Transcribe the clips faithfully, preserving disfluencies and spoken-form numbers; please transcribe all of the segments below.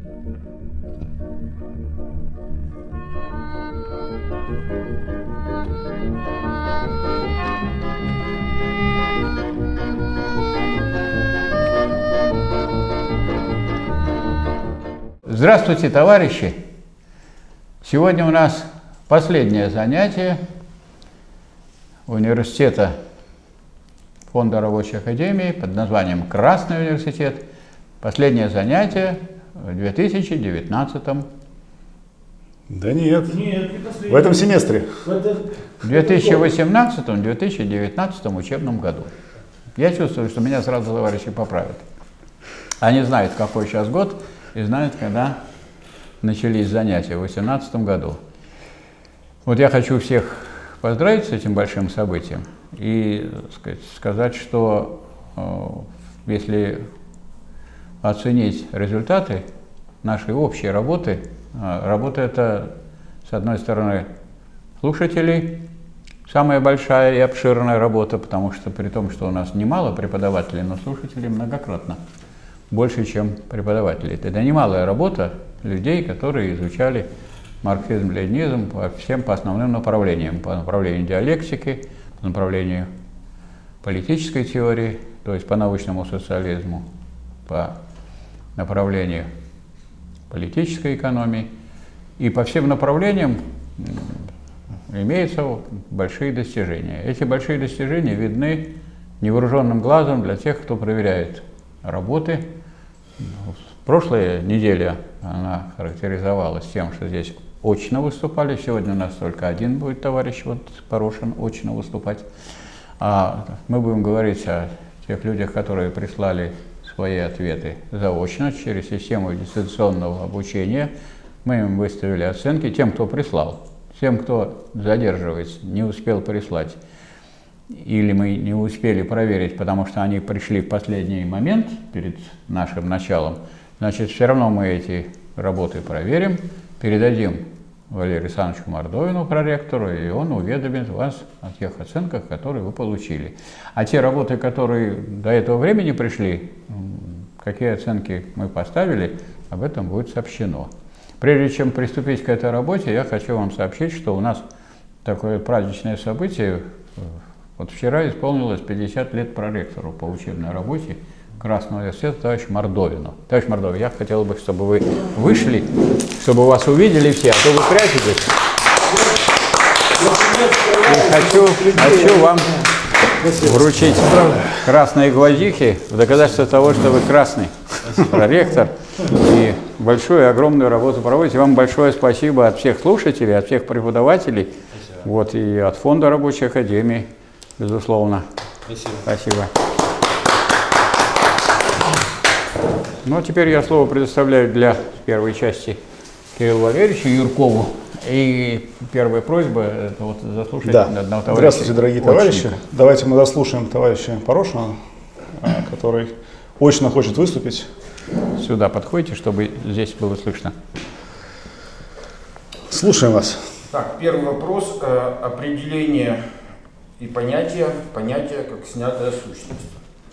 Здравствуйте, товарищи! Сегодня у нас последнее занятие университета Фонда Рабочей Академии под названием «Красный университет». Последнее занятие в две тысячи девятнадцатом. Да нет, нет, не в этом семестре. В две тысячи восемнадцатом — две тысячи девятнадцатом учебном году. Я чувствую, что меня сразу товарищи поправят. Они знают, какой сейчас год, и знают, когда начались занятия в две тысячи восемнадцатом году. Вот я хочу всех поздравить с этим большим событием и, так сказать, сказать, что э, если оценить результаты нашей общей работы, э, работа это, с одной стороны, слушателей, самая большая и обширная работа, потому что при том, что у нас немало преподавателей, но слушателей многократно больше, чем преподавателей. Это немалая работа людей, которые изучали марксизм, ленинизм по всем по основным направлениям. По направлению диалектики, по направлению политической теории, то есть по научному социализму, по направлению политической экономии. И по всем направлениям имеются большие достижения. Эти большие достижения видны невооруженным глазом для тех, кто проверяет работы. Прошлая неделя она характеризовалась тем, что здесь очно выступали. Сегодня у нас только один будет товарищ вот, Порошин очно выступать. А мы будем говорить о тех людях, которые прислали свои ответы заочно через систему дистанционного обучения. Мы им выставили оценки тем, кто прислал. Тем, кто задерживается, не успел прислать, или мы не успели проверить, потому что они пришли в последний момент перед нашим началом, значит, все равно мы эти работы проверим, передадим Валерию Александровичу Мордовину, проректору, и он уведомит вас о тех оценках, которые вы получили. А те работы, которые до этого времени пришли, какие оценки мы поставили, об этом будет сообщено. Прежде чем приступить к этой работе, я хочу вам сообщить, что у нас такое праздничное событие. Вот вчера исполнилось пятьдесят лет проректору по учебной работе Красного университета товарищу Мордовину. Товарищ Мордовин, я хотел бы, чтобы вы вышли, чтобы вас увидели все, а то вы прячетесь. И хочу, хочу вам вручить красные гвоздики в доказательство того, что вы красный проректор и большую, огромную работу проводите. Вам большое спасибо от всех слушателей, от всех преподавателей, вот, и от Фонда Рабочей Академии. Безусловно. Спасибо. Спасибо. Ну, а теперь я слово предоставляю для первой части Кириллу Валерьевичу Юркову. И первая просьба – это вот заслушать да. одного товарища. Здравствуйте, дорогие очника. Товарищи. Давайте мы заслушаем товарища Порошина, который очно хочет выступить. Сюда подходите, чтобы здесь было слышно. Слушаем вас. Так, первый вопрос. Определение и понятие, понятие как снятая сущность.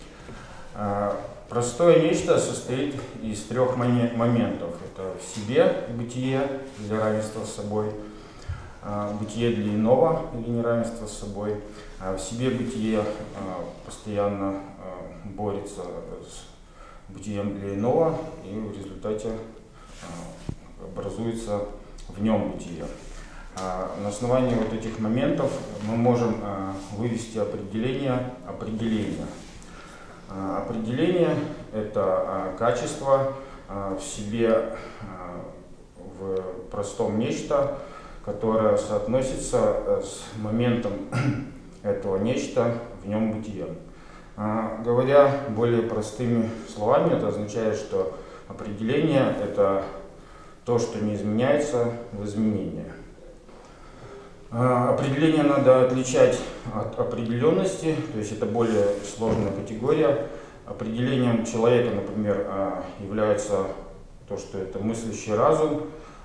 Простое нечто состоит из трех моментов. Это в себе бытие для равенства с собой, бытие для иного или неравенства с собой. В себе бытие постоянно борется с бытием для иного, и в результате образуется в нем бытие. На основании вот этих моментов мы можем вывести определение определения. Определение – это качество в себе, в простом нечто, которое соотносится с моментом этого нечто в нем бытия. Говоря более простыми словами, это означает, что определение – это то, что не изменяется в изменении. Определение надо отличать от определенности, то есть это более сложная категория. Определением человека, например, является то, что это мыслящий разум,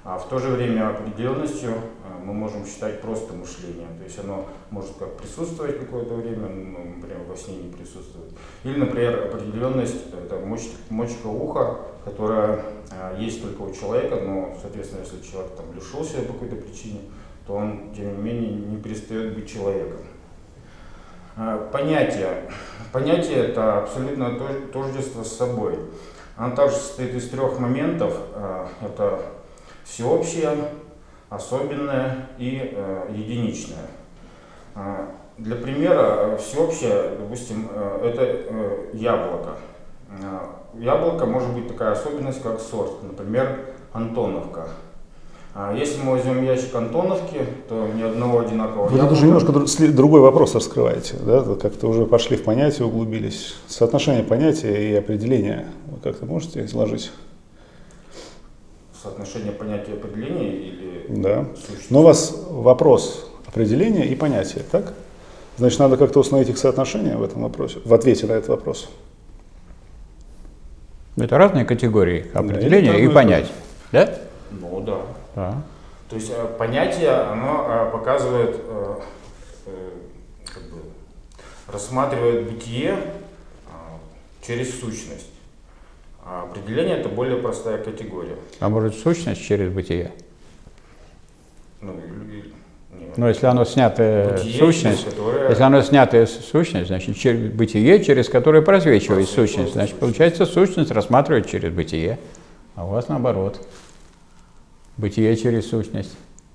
А в то же время определенностью мы можем считать просто мышление. То есть оно может как присутствовать какое-то время, ну, например, во сне не присутствует. Или, например, определенность – это мочка, мочка уха, которая есть только у человека, но, соответственно, если человек там лишился по какой-то причине, то он, тем не менее, не перестает быть человеком. Понятие. Понятие – это абсолютно тождество с собой. Оно также состоит из трех моментов. Это всеобщее, особенное и единичное. Для примера, всеобщее, допустим, это яблоко. Яблоко может быть такая особенность, как сорт, например, Антоновка. Если мы возьмем ящик Антоновки, то ни одного одинакового Вы яблока. тут уже немножко другой вопрос раскрываете, да? Как-то уже пошли в понятие, углубились. Соотношение понятия и определения вы как-то можете изложить? Соотношение понятия и определения или Да. сущности? Но у вас вопрос определения и понятия, так? Значит, надо как-то установить их соотношение в этом вопросе, в ответе на этот вопрос. Это разные категории определения Да, и понятия, да? Ну да. Да. То есть э, понятие, оно э, показывает, э, э, как бы, рассматривает бытие э, через сущность. А определение – это более простая категория. А может сущность через бытие? Ну, и- и- нет. Но если оно снятое Бытие, сущность, через которое- если оно снятое сущность, значит через бытие, через которое просвечивает Просвечивает сущность, значит сущность. получается сущность рассматривать через бытие, а у вас наоборот. Бытие через сущность.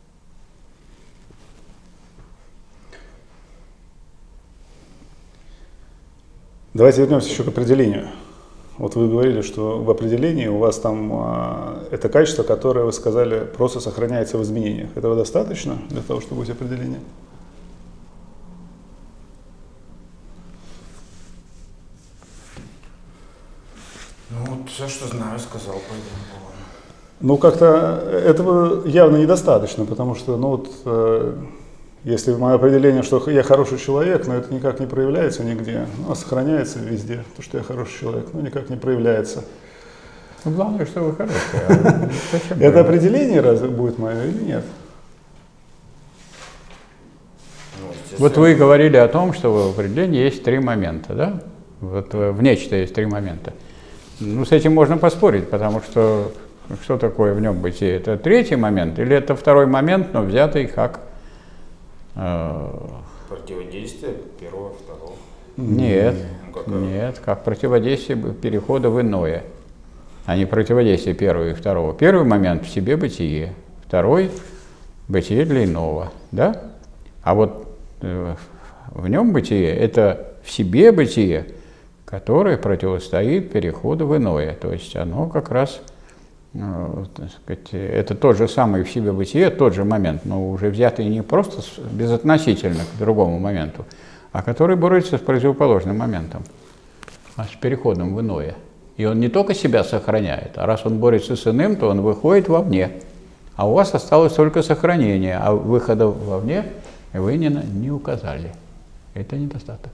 Давайте вернемся еще к определению. Вот вы говорили, что в определении у вас там а, это качество, которое, вы сказали, просто сохраняется в изменениях. Этого достаточно для того, чтобы быть определение? Ну вот все, что знаю, сказал по этому поводу. Ну, как-то этого явно недостаточно, потому что, ну вот, э, если мое определение, что я хороший человек, но это никак не проявляется нигде, ну, а сохраняется везде, то, что я хороший человек, но никак не проявляется. Ну, главное, что вы хорошие. а зачем Это вы- определение разве будет мое или нет? Ну, естественно, Вот вы говорили о том, что в определении есть три момента, да? Вот э, в нечто есть три момента. Ну, с этим можно поспорить, потому что что такое в нем бытие? Это третий момент или это второй момент, но взятый как... э, противодействие первого, второго. нет, Ну, как, нет, как противодействие перехода в иное, а не противодействие первого и второго. Первый момент в себе бытие, второй бытие для иного, да? А вот э, в нем бытие – это в себе бытие, которое противостоит переходу в иное. То есть оно как раз, э, так сказать, это тот же самый в себе бытие, тот же момент, но уже взятый не просто с- безотносительно к другому моменту, а который борется с противоположным моментом, а с переходом в иное. И он не только себя сохраняет, а раз он борется с иным, то он выходит вовне. А у вас осталось только сохранение, а выхода вовне вы не, на- не указали. Это недостаток.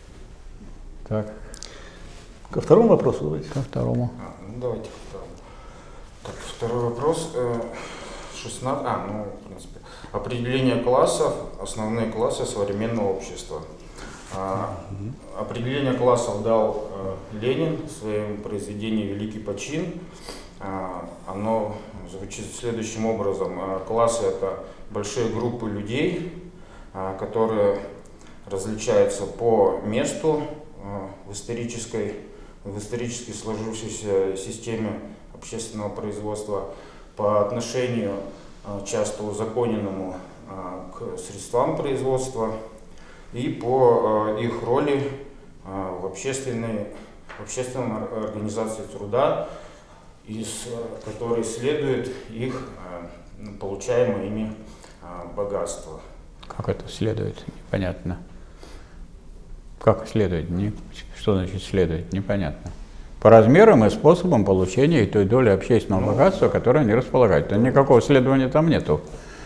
Так, Ко второму вопросу давайте. ко второму. А, ну давайте ко второму. Так, второй вопрос. э, шестнадцать. А, ну, в принципе. Определение классов, основные классы современного общества. А, определение классов дал э, Ленин в своем произведении «Великий почин». А, оно звучит следующим образом. А, классы – это большие группы людей, а, которые различаются по месту а, в исторической в исторически сложившейся системе общественного производства, по отношению а, часто узаконенному а, к средствам производства и по а, их роли а, в общественной, в общественной ор- организации труда, из а, которой следует их а, получаемое ими а, богатство. Как это следует? Непонятно. Как следует? Не, что значит следует? Непонятно. По размерам и способам получения той доли общественного Ну, богатства, которое они располагают. То никакого следования там нету.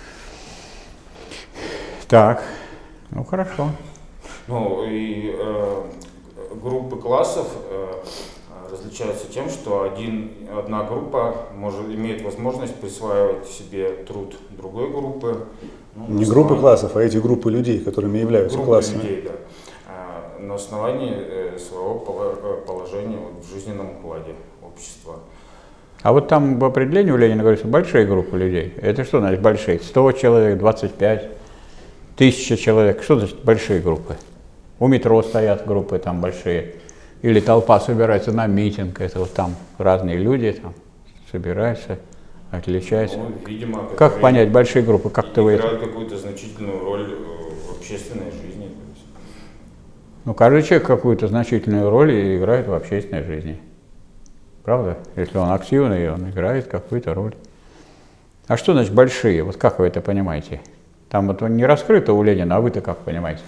Так, ну хорошо. Ну и э, группы классов э, различаются тем, что один, одна группа может, имеет возможность присваивать себе труд другой группы. Ну, Не группы классов, а эти группы людей, которыми являются группы классами. Людей, да, а, на основании э, своего положения вот, в жизненном укладе общества. А вот там в определении у Ленина говорится большие группы людей. Это что значит большие? сто человек, двадцать пять, тысяча человек. Что значит большие группы? У метро стоят группы там большие. Или толпа собирается на митинг. Это вот там разные люди там собираются, отличаются. Ну, видимо, как понять большие группы? Как ты играют какую-то значительную роль в общественной жизни. Ну, каждый человек какую-то значительную роль играет в общественной жизни. Правда? Если он активный, он играет какую-то роль. А что значит большие? Вот как вы это понимаете? Там вот не раскрыто у Ленина, а вы-то как понимаете?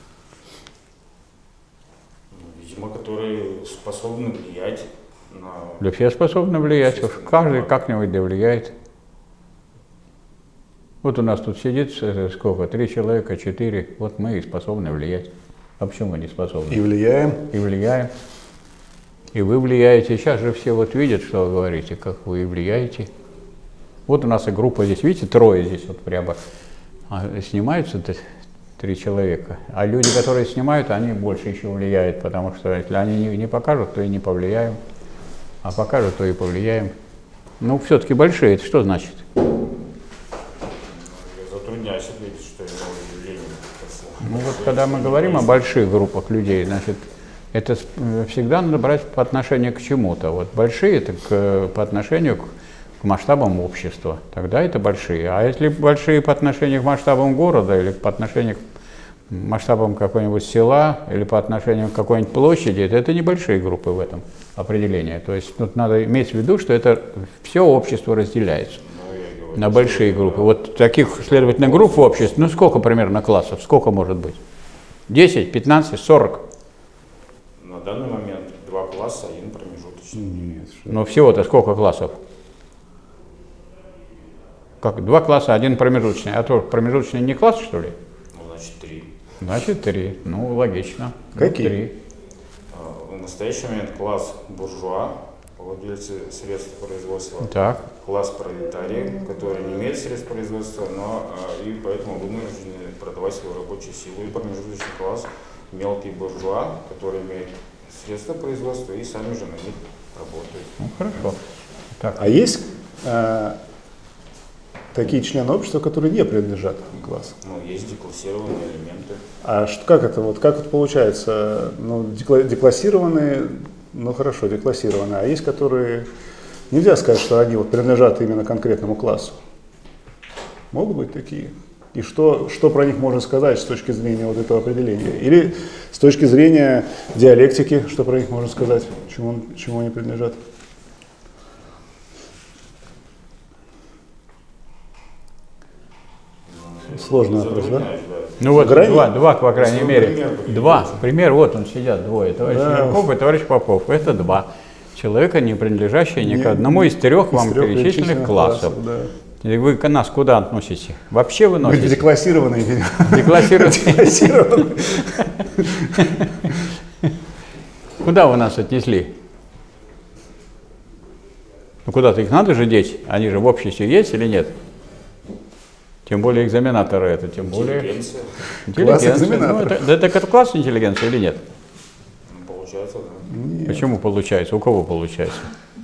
Видимо, которые способны влиять на... Да все способны влиять. Каждый как-нибудь да влияет. Вот у нас тут сидит сколько? Три человека, четыре. Вот мы и способны влиять. А почему мы не способны? И влияем. И влияем. И вы влияете. Сейчас же все вот видят, что вы говорите, как вы влияете. Вот у нас и группа здесь, видите, трое здесь вот прямо снимаются три человека. А люди, которые снимают, они больше еще влияют, потому что если они не, не покажут, то и не повлияем. А покажут, то и повлияем. Ну, все-таки большие, это что значит? Я затрудняюсь ответить, что я Ленин. Ну вот когда мы говорим о больших группах людей, значит, это всегда надо брать по отношению к чему-то. Вот большие это к, по отношению к, к масштабам общества. Тогда это большие. А если большие по отношению к масштабам города или по отношению к масштабам какого-нибудь села или по отношению к какой-нибудь площади, это, это небольшие группы в этом определении. То есть тут надо иметь в виду, что это все общество разделяется ну, на большие группы. Вот таких, следовательно, групп в обществе, ну сколько примерно классов, сколько может быть? десять, пятнадцать, сорок? На данный момент два класса, один промежуточный. Нет, но всего-то сколько классов? Как, два класса, один промежуточный. А то промежуточный не класс, что ли? Ну, значит, три. Значит, три. Ну, логично. Какие? Три. В настоящий момент класс буржуа, владельцы средств производства. Так. Класс пролетарии, который не имеет средств производства, но и поэтому вынуждены продавать свою рабочую силу. И промежуточный класс мелкий буржуа, который имеет средства производства и сами же на них работают. Ну, хорошо. Так. А есть э, такие члены общества, которые не принадлежат классу? Ну, есть деклассированные элементы. А что, как это вот, как это получается? Ну, декла, деклассированные, ну хорошо, деклассированные, а есть, которые нельзя сказать, что они вот принадлежат именно конкретному классу. Могут быть такие? И что, что про них можно сказать с точки зрения вот этого определения? Или с точки зрения диалектики, что про них можно сказать, чему, чему они принадлежат? Сложный вопрос, да? Ну вот Грани? два, два, по крайней Если мере. пример Два. Пример, вот он сидят, двое. Товарищ Да. Ярков и товарищ Попов. Это два человека, не принадлежащие ни Не- к одному из трех из вам трех перечисленных перечисленных классов. классов, да. И вы к- нас куда относите? Вообще вы Мы носите? деклассированные, видимо. Деклассированные. Деклассированные. Куда вы нас отнесли? Ну куда-то их надо же деть, они же в обществе есть или нет? Тем более экзаменаторы это, тем более Интеллигенция, интеллигенция. Класс экзаменаторов. Ну, это, да, так это класс интеллигенции или нет? ну, получается, да. Нет. Почему получается? У кого получается?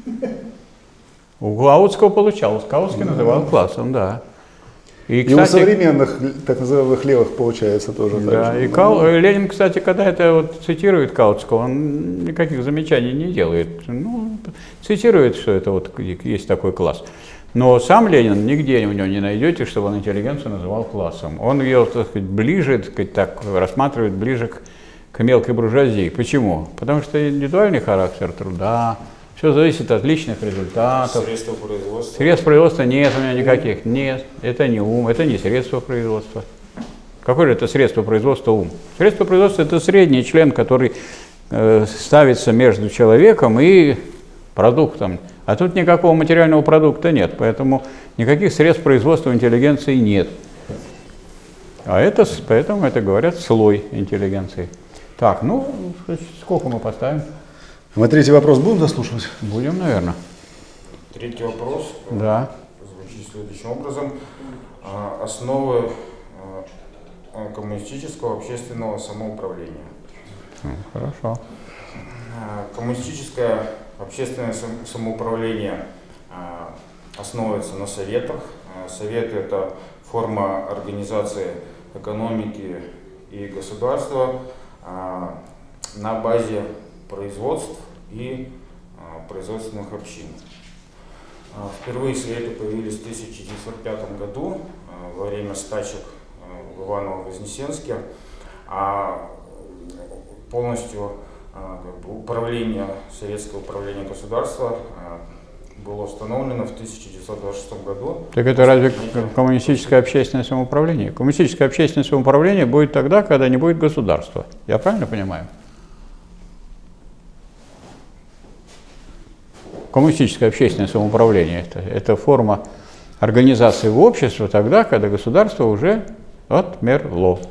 У Каутского получалось. Каутский называл классом, да. И, И у современных так называемых левых получается тоже так да, же. и Кау- Ленин, кстати, когда это вот цитирует Каутского, он никаких замечаний не делает. Ну, цитирует, что это вот есть такой класс. Но сам Ленин нигде у него не найдете, чтобы он интеллигенцию называл классом. Он ее, так сказать, ближе, так сказать, так рассматривает ближе к, к мелкой буржуазии. Почему? Потому что индивидуальный характер труда, все зависит от личных результатов. Средства производства. Средств производства нет у меня никаких. Нет, это не ум, это не средство производства. Какое же это средство производства ум? Средство производства – это средний член, который э, ставится между человеком и продуктом. А тут никакого материального продукта нет, поэтому никаких средств производства интеллигенции нет. А это, поэтому это говорят слой интеллигенции. Так, ну, сколько мы поставим? Мы третий вопрос будем заслушивать? Будем, наверное. Третий вопрос Да. звучит следующим образом. Основы коммунистического общественного самоуправления. Хорошо. Коммунистическое общественное самоуправление основывается на советах. Советы – это форма организации экономики и государства на базе производств и производственных общин. Впервые советы появились в тысяча девятьсот пятом году во время стачек в Иваново-Вознесенске, а полностью как бы, управление, советское управление государства было установлено в тысяча девятьсот двадцать шестом году. Так это разве коммунистическое общественное самоуправление? Коммунистическое общественное самоуправление будет тогда, когда не будет государства. Я правильно понимаю? Коммунистическое общественное самоуправление это, это форма организации в обществе тогда, когда государство уже отмерло.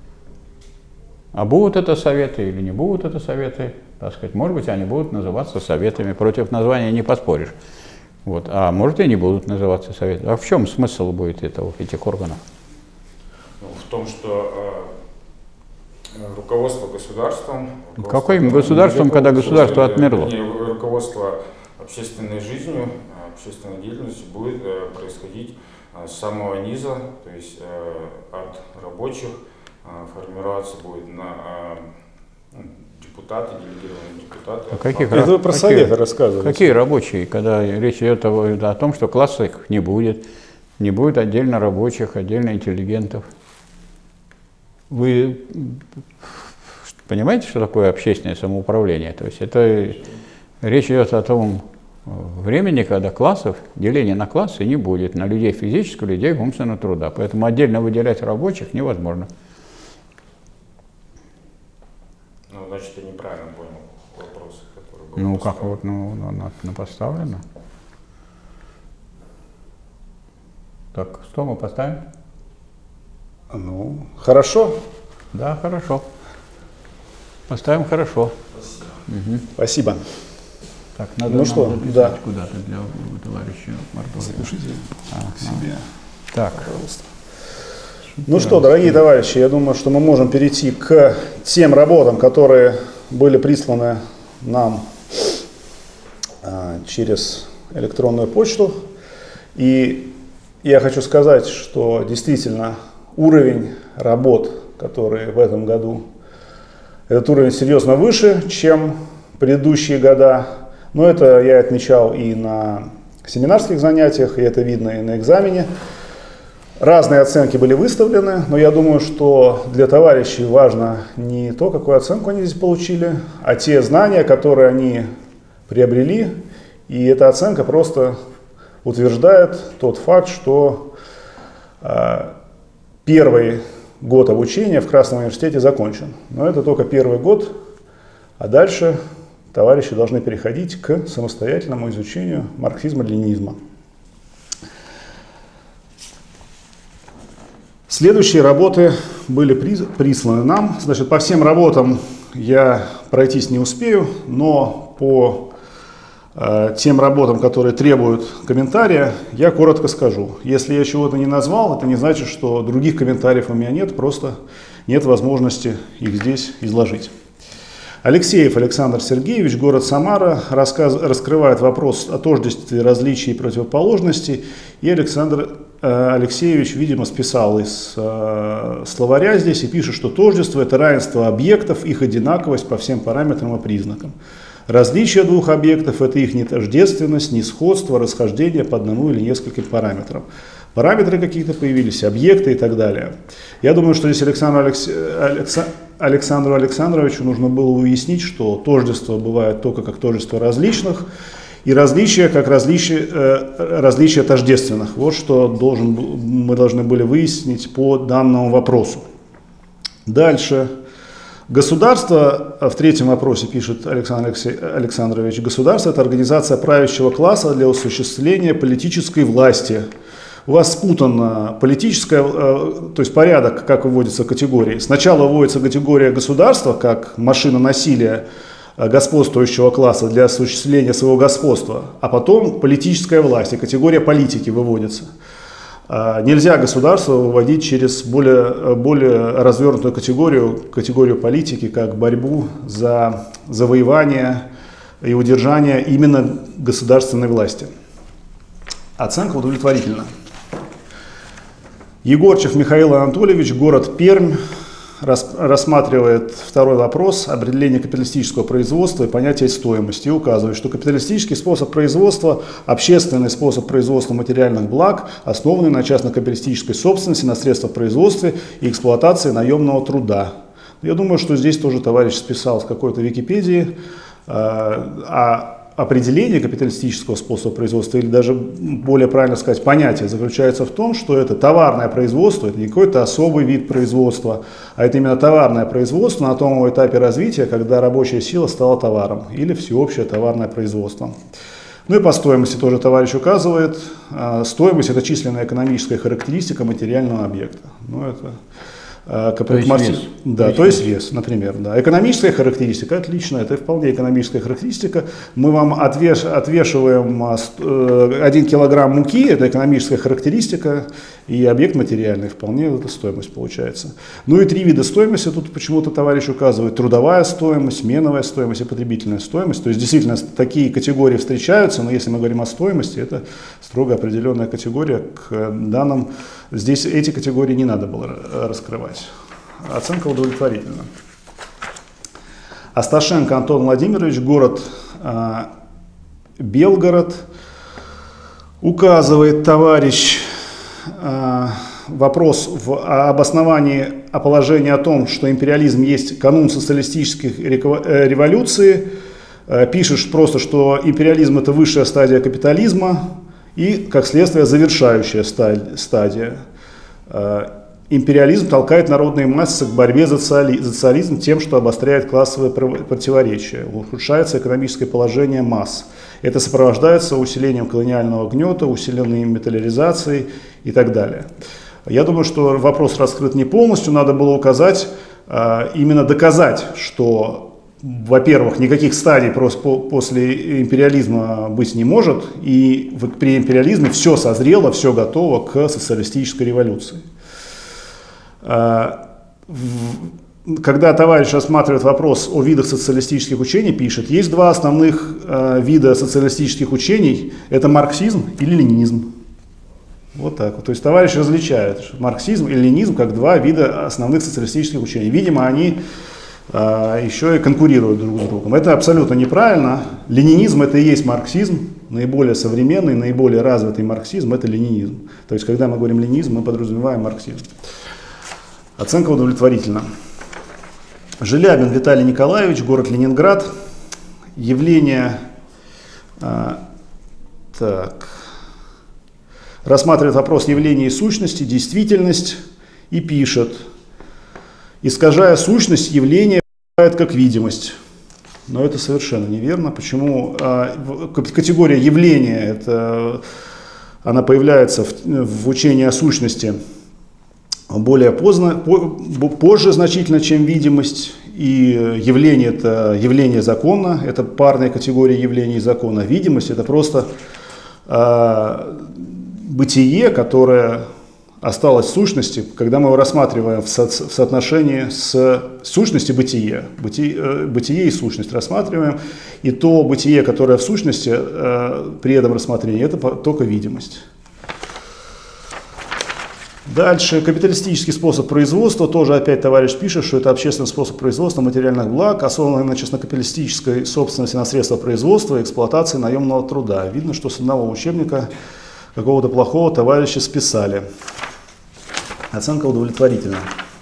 А будут это советы или не будут это советы, так сказать, может быть, они будут называться советами, против названия не поспоришь. Вот. А может и не будут называться советами. А в чем смысл будет этого, этих органов? Ну, в том, что э, руководство государством... Руководство, Каким государством, ну, когда государство отмерло? Руководство общественной жизнью, общественной деятельностью будет э, происходить э, с самого низа, то есть э, от рабочих, э, формироваться будет на э, депутаты, делегированные депутаты. А каких, Это вы про какие, советы рассказываете. Какие рабочие, когда речь идет о, о том, что классов не будет, не будет отдельно рабочих, отдельно интеллигентов? Вы понимаете, что такое общественное самоуправление? То есть это речь идет о том времени, когда классов, деления на классы не будет, на людей физического, людей умственного труда. Поэтому отдельно выделять рабочих невозможно. Ну, значит, я неправильно понял вопрос, который был Ну, поставлен. как вот, ну, на, на поставлено. Так, что мы поставим? Ну, хорошо. Да, хорошо. Поставим хорошо. Спасибо. Угу. Спасибо. Так, надо Ну нам что, записать да. куда-то для товарища Мордовина. Запишите Ага. себе, Так, пожалуйста. Ну что, дорогие товарищи, я думаю, что мы можем перейти к тем работам, которые были присланы нам а, через электронную почту. И я хочу сказать, что действительно уровень работ, которые в этом году, этот уровень серьезно выше, чем предыдущие года. Но это я отмечал и на семинарских занятиях, и это видно и на экзамене. Разные оценки были выставлены, но я думаю, что для товарищей важно не то, какую оценку они здесь получили, а те знания, которые они приобрели. И эта оценка просто утверждает тот факт, что э, первый год обучения в Красном университете закончен. Но это только первый год, а дальше товарищи должны переходить к самостоятельному изучению марксизма-ленинизма. Следующие работы были присланы нам. Значит, по всем работам я пройтись не успею, но по э, тем работам, которые требуют комментария, я коротко скажу. Если я чего-то не назвал, это не значит, что других комментариев у меня нет, просто нет возможности их здесь изложить. Алексеев Александр Сергеевич, город Самара, рассказ, раскрывает вопрос о тождестве различий и противоположностей, и Александр э, Алексеевич, видимо, списал из э, словаря здесь и пишет, что тождество – это равенство объектов, их одинаковость по всем параметрам и признакам. Различие двух объектов – это их нетождественность, несходство, расхождение по одному или нескольким параметрам. Параметры какие-то появились, объекты и так далее. Я думаю, что здесь Александру, Алексе... Алекса... Александру Александровичу нужно было уяснить, что тождество бывает только как тождество различных, и различия как различия, э, различия тождественных. Вот что должен, мы должны были выяснить по данному вопросу. Дальше. Государство, в третьем вопросе пишет Александр Алексей, Александрович, государство – это организация правящего класса для осуществления политической власти. У вас спутана политическая, то есть порядок, как выводятся категории. Сначала выводится категория государства, как машина насилия, господствующего класса для осуществления своего господства, а потом политическая власть и категория политики выводится. Нельзя государство выводить через более, более развернутую категорию, категорию политики, как борьбу за завоевание и удержание именно государственной власти. Оценка удовлетворительна. Егорчев Михаил Анатольевич, город Пермь, рассматривает второй вопрос определения капиталистического производства и понятия стоимости и указывает, что капиталистический способ производства – общественный способ производства материальных благ, основанный на частно-капиталистической собственности, на средствах производства и эксплуатации наемного труда. Я думаю, что здесь тоже товарищ списал с какой-то Википедии, а определение капиталистического способа производства, или даже более правильно сказать, понятие заключается в том, что это товарное производство, это не какой-то особый вид производства, а это именно товарное производство на том этапе развития, когда рабочая сила стала товаром, или всеобщее товарное производство. Ну и по стоимости тоже товарищ указывает. Стоимость – это численная экономическая характеристика материального объекта. Ну, это... То есть маркс... вес. Да, то, то есть вес, например. Да. Экономическая характеристика, отлично, это вполне экономическая характеристика. Мы вам отвеш... отвешиваем один килограмм муки, это экономическая характеристика, и объект материальный, вполне это стоимость получается. Ну и три вида стоимости тут почему-то товарищ указывает: трудовая стоимость, сменовая стоимость и потребительная стоимость. То есть действительно такие категории встречаются, но если мы говорим о стоимости, это строго определенная категория к данным. Здесь эти категории не надо было раскрывать. Оценка удовлетворительна. Асташенко Антон Владимирович, город э, Белгород. Указывает товарищ э, вопрос в, об основании, о положении о том, что империализм есть канун социалистических революций. Э, пишет просто, что империализм – это высшая стадия капитализма. И, как следствие, завершающая стадия. Империализм толкает народные массы к борьбе за социализм тем, что обостряет классовые противоречия, ухудшается экономическое положение масс. Это сопровождается усилением колониального гнета, усиленной металлизацией и так далее. Я думаю, что вопрос раскрыт не полностью, надо было указать, именно доказать, что... Во-первых, никаких стадий после империализма быть не может, и при империализме все созрело, все готово к социалистической революции. Когда товарищ рассматривает вопрос о видах социалистических учений, пишет: есть два основных вида социалистических учений, это марксизм или ленинизм. Вот так вот. То есть товарищ различает марксизм и ленинизм как два вида основных социалистических учений. Видимо, они еще и конкурируют друг с другом. Это абсолютно неправильно. Ленинизм — это и есть марксизм, наиболее современный, наиболее развитый марксизм — это ленинизм. То есть, когда мы говорим ленинизм, мы подразумеваем марксизм. Оценка удовлетворительна. Желябин Виталий Николаевич, город Ленинград. Явление... А, так... Рассматривает вопрос явления и сущности, действительность, и пишет: искажая сущность, явление как видимость. Но это совершенно неверно. Почему? Категория явления, это, она появляется в, в учении о сущности более поздно, позже значительно, чем видимость. И явление — это явление закона, это парная категория явления и закона. Видимость — это просто э, бытие, которое осталось в сущности, когда мы его рассматриваем в, со в соотношении с сущностью бытия. Бытие, бытие и сущность рассматриваем, и то бытие, которое в сущности э, при этом рассмотрении, это только видимость. Дальше, капиталистический способ производства, тоже опять товарищ пишет, что это общественный способ производства материальных благ, основанный на частно-капиталистической собственности на средства производства и эксплуатации наемного труда. Видно, что с одного учебника какого-то плохого товарища списали. Оценка удовлетворительна.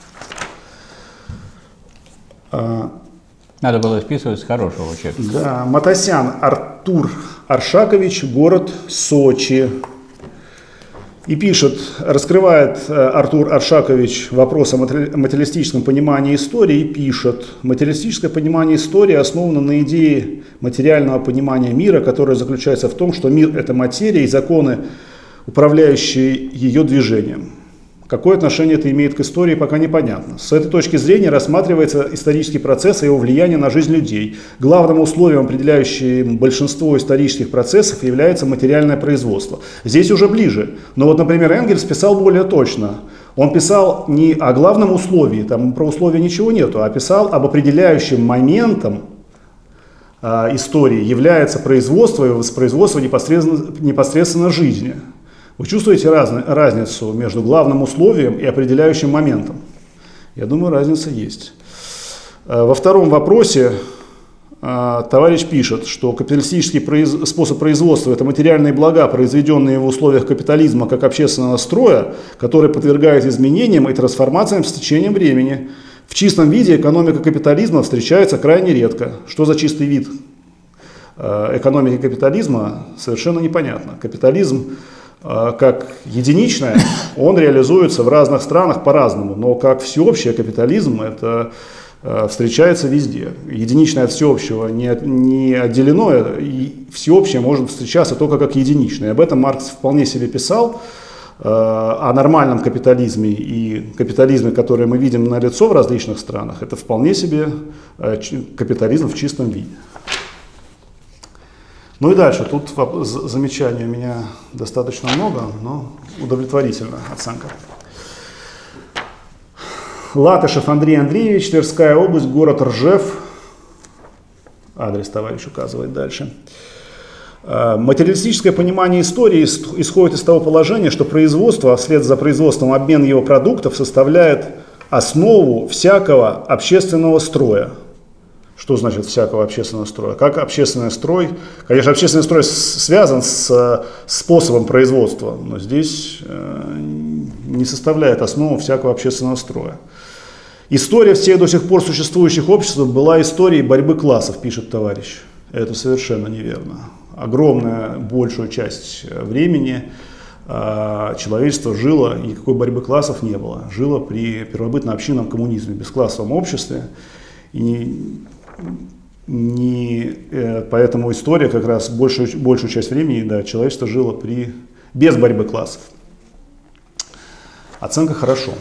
Надо было списывать с хорошего учебника. Да, Матасян Артур Аршакович, город Сочи. И пишет, раскрывает Артур Аршакович вопрос о материалистическом понимании истории, и пишет: материалистическое понимание истории основано на идее материального понимания мира, которое заключается в том, что мир — это материя и законы, управляющие ее движением. Какое отношение это имеет к истории, пока непонятно. С этой точки зрения рассматривается исторический процесс и его влияние на жизнь людей. Главным условием, определяющим большинство исторических процессов, является материальное производство. Здесь уже ближе. Но вот, например, Энгельс писал более точно. Он писал не о главном условии, там про условия ничего нету, а писал об определяющем моментом э, истории является производство и воспроизводство непосредственно, непосредственно жизни. Вы чувствуете раз, разницу между главным условием и определяющим моментом? Я думаю, разница есть. Во втором вопросе товарищ пишет, что капиталистический произ... способ производства – это материальные блага, произведенные в условиях капитализма как общественного строя, который подвергает изменениям и трансформациям с течением времени. В чистом виде экономика капитализма встречается крайне редко. Что за чистый вид экономики капитализма, совершенно непонятно. Капитализм как единичное, он реализуется в разных странах по-разному, но как всеобщий капитализм это встречается везде. Единичное от всеобщего не, не отделено, и всеобщее может встречаться только как единичное. Об этом Маркс вполне себе писал, о нормальном капитализме и капитализме, который мы видим налицо в различных странах, это вполне себе капитализм в чистом виде. Ну и дальше, тут замечаний у меня достаточно много, но удовлетворительная оценка. Латышев Андрей Андреевич, Тверская область, город Ржев. Адрес товарищ указывает дальше. Материалистическое понимание истории исходит из того положения, что производство, а вслед за производством обмен его продуктов составляет основу всякого общественного строя. Что значит всякого общественного строя? Как общественный строй? Конечно, общественный строй связан с способом производства, но здесь не составляет основу всякого общественного строя. История всех до сих пор существующих обществ была историей борьбы классов, пишет товарищ. Это совершенно неверно. Огромная, большую часть времени человечество жило, и никакой борьбы классов не было. Жило при первобытно-общинном коммунизме, бесклассовом обществе. И не, не, поэтому история как раз большую, большую часть времени, да, человечество жило при, без борьбы классов. Оценка хорошо.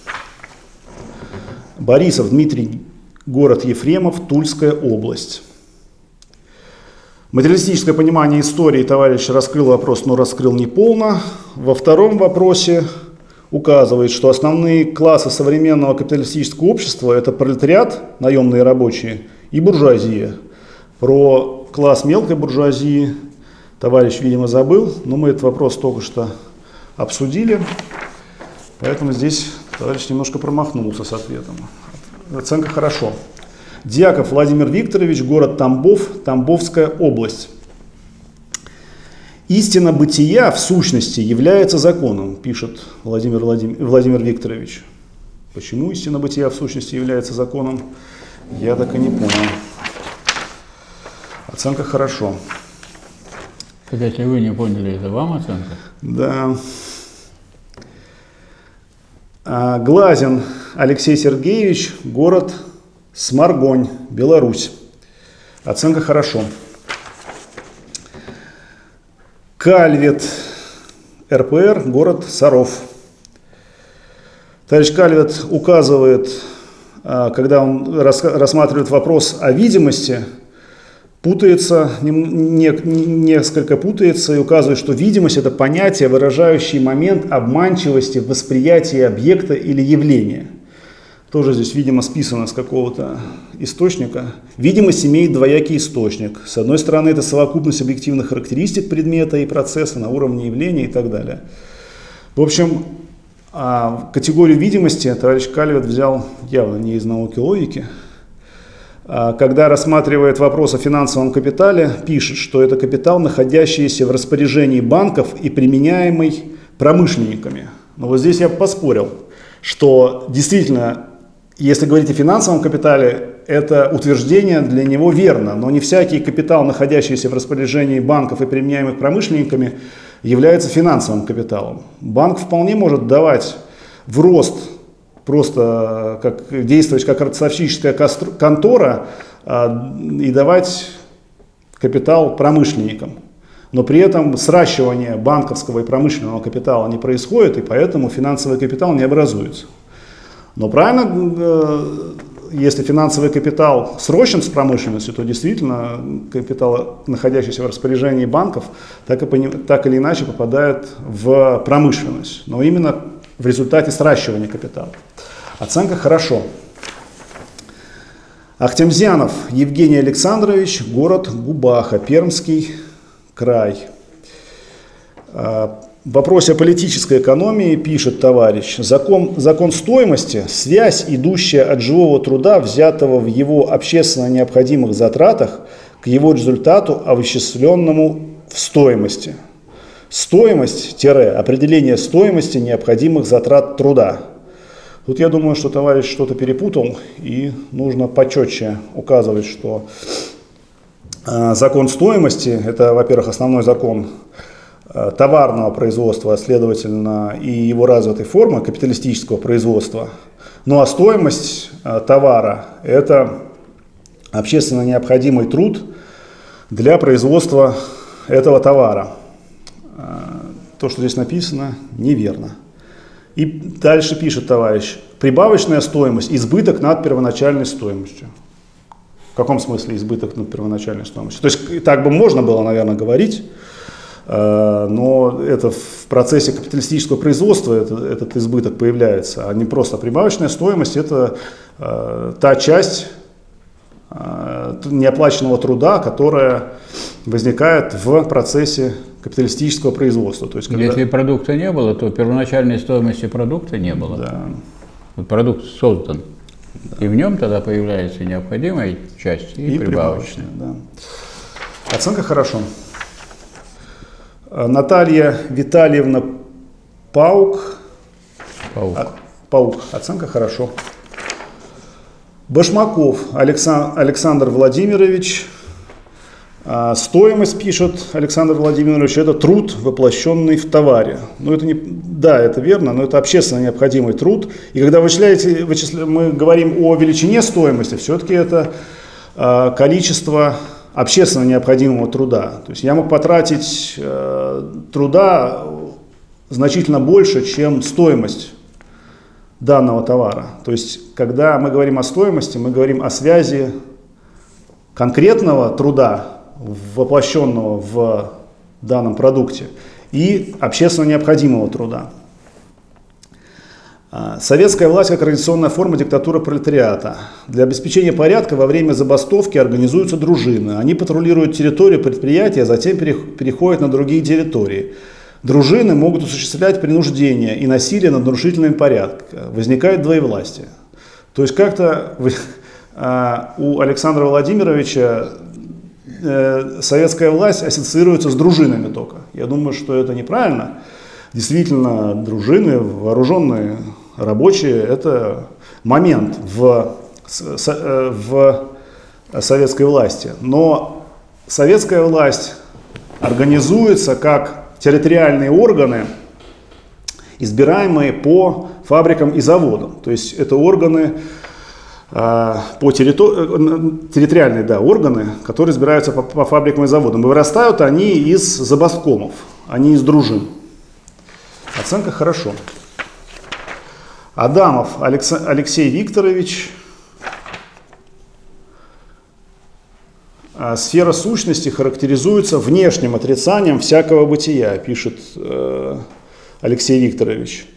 Борисов Дмитрий, город Ефремов, Тульская область. Материалистическое понимание истории товарищ раскрыл вопрос, но раскрыл неполно. Во втором вопросе указывает, что основные классы современного капиталистического общества – это пролетариат, наемные рабочие, и буржуазия. Про класс мелкой буржуазии товарищ, видимо, забыл, но мы этот вопрос только что обсудили, поэтому здесь товарищ немножко промахнулся с ответом. Оценка хорошо. Дьяков Владимир Викторович, город Тамбов, Тамбовская область. Истина бытия в сущности является законом, пишет Владимир, Владимир, Владимир Викторович. Почему истина бытия в сущности является законом, я так и не понял. Оценка хорошо. Если вы не поняли, это вам оценка? Да. А, Глазин Алексей Сергеевич, город Сморгонь, Беларусь. Оценка хорошо. Кальвет, эр пэ эр, город Саров. Товарищ Кальвет указывает, когда он рассматривает вопрос о видимости, путается, несколько путается и указывает, что видимость – это понятие, выражающее момент обманчивости в восприятии объекта или явления. Тоже здесь, видимо, списано с какого-то источника. Видимость имеет двоякий источник. С одной стороны, это совокупность объективных характеристик предмета и процесса на уровне явления и так далее. В общем, категорию видимости товарищ Кальвет взял явно не из науки логики. Когда рассматривает вопрос о финансовом капитале, пишет, что это капитал, находящийся в распоряжении банков и применяемый промышленниками. Но вот здесь я поспорил, что действительно, если говорить о финансовом капитале, это утверждение для него верно, но не всякий капитал, находящийся в распоряжении банков и применяемых промышленниками, является финансовым капиталом. Банк вполне может давать в рост, просто как, действовать как ростовщическая контора и давать капитал промышленникам. но при этом сращивание банковского и промышленного капитала не происходит, и поэтому финансовый капитал не образуется. Но правильно, если финансовый капитал срощен с промышленностью, то действительно капитал, находящийся в распоряжении банков, так, и, так или иначе попадает в промышленность, но именно в результате сращивания капитала. Оценка хорошо. Ахтемзянов Евгений Александрович, город Губаха, Пермский край. В вопросе о политической экономии пишет товарищ: закон, закон стоимости – связь, идущая от живого труда, взятого в его общественно необходимых затратах, к его результату, овеществленному в стоимости. Стоимость – определение стоимости необходимых затрат труда. Тут я думаю, что товарищ что-то перепутал, и нужно почетче указывать, что э, закон стоимости – это, во-первых, основной закон э, товарного производства, следовательно, и его развитой формы капиталистического производства. Ну а стоимость э, товара – это общественно необходимый труд для производства этого товара. Э, то, что здесь написано, неверно. И дальше пишет товарищ: прибавочная стоимость – избыток над первоначальной стоимостью. В каком смысле избыток над первоначальной стоимостью? То есть так бы можно было, наверное, говорить, но это в процессе капиталистического производства этот, этот избыток появляется, а не просто прибавочная стоимость – это та часть неоплаченного труда, которая возникает в процессе капиталистического производства. То есть, когда... Если продукта не было, то первоначальной стоимости продукта не было. Да. Вот продукт создан, да. И в нем тогда появляется необходимая часть и, и прибавочная. Да. Оценка хорошо. Наталья Витальевна Паук. Паук. Паук. Оценка хорошо. Башмаков Александр Владимирович. Стоимость, пишет Александр Владимирович, это труд, воплощенный в товаре. Ну, это не, да, это верно, но это общественно необходимый труд. И когда вычисляете, вычисля, мы говорим о величине стоимости, все-таки это э, количество общественно необходимого труда. То есть я мог потратить э, труда значительно больше, чем стоимость данного товара. То есть когда мы говорим о стоимости, мы говорим о связи конкретного труда, воплощенного в данном продукте, и общественно необходимого труда. Советская власть как организационная форма диктатуры пролетариата. Для обеспечения порядка во время забастовки организуются дружины. Они патрулируют территорию предприятия, а затем переходят на другие территории. Дружины могут осуществлять принуждение и насилие над нарушителями порядка. Возникает двоевластие. То есть как-то у Александра Владимировича советская власть ассоциируется с дружинами только. Я думаю, что это неправильно. Действительно, дружины, вооруженные рабочие – это момент в, в советской власти. Но советская власть организуется как территориальные органы, избираемые по фабрикам и заводам. То есть это органы, по территори... территориальные да, органы, которые избираются по, по фабрикам и заводам. И вырастают они из забасткомов, они из дружин. Оценка хорошо. Адамов Алекс... Алексей Викторович. Сфера сущности характеризуется внешним отрицанием всякого бытия, пишет э, Алексей Викторович.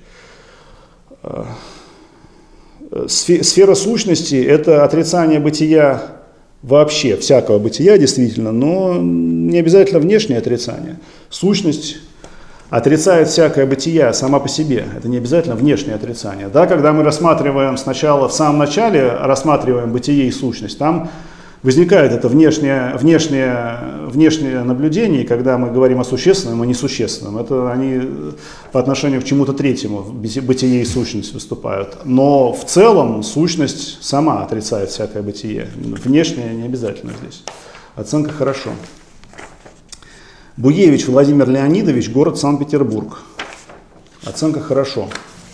Сфера сущности – это отрицание бытия вообще, всякого бытия, действительно, но не обязательно внешнее отрицание. Сущность отрицает всякое бытие сама по себе, это не обязательно внешнее отрицание. Да, когда мы рассматриваем сначала, в самом начале рассматриваем бытие и сущность, там возникает это внешнее, внешнее, внешнее наблюдение, когда мы говорим о существенном и несущественном. Это они по отношению к чему-то третьему, бытие и сущность выступают. Но в целом сущность сама отрицает всякое бытие. Внешнее не обязательно здесь. Оценка хорошо. Буевич Владимир Леонидович, город Санкт-Петербург. Оценка хорошо.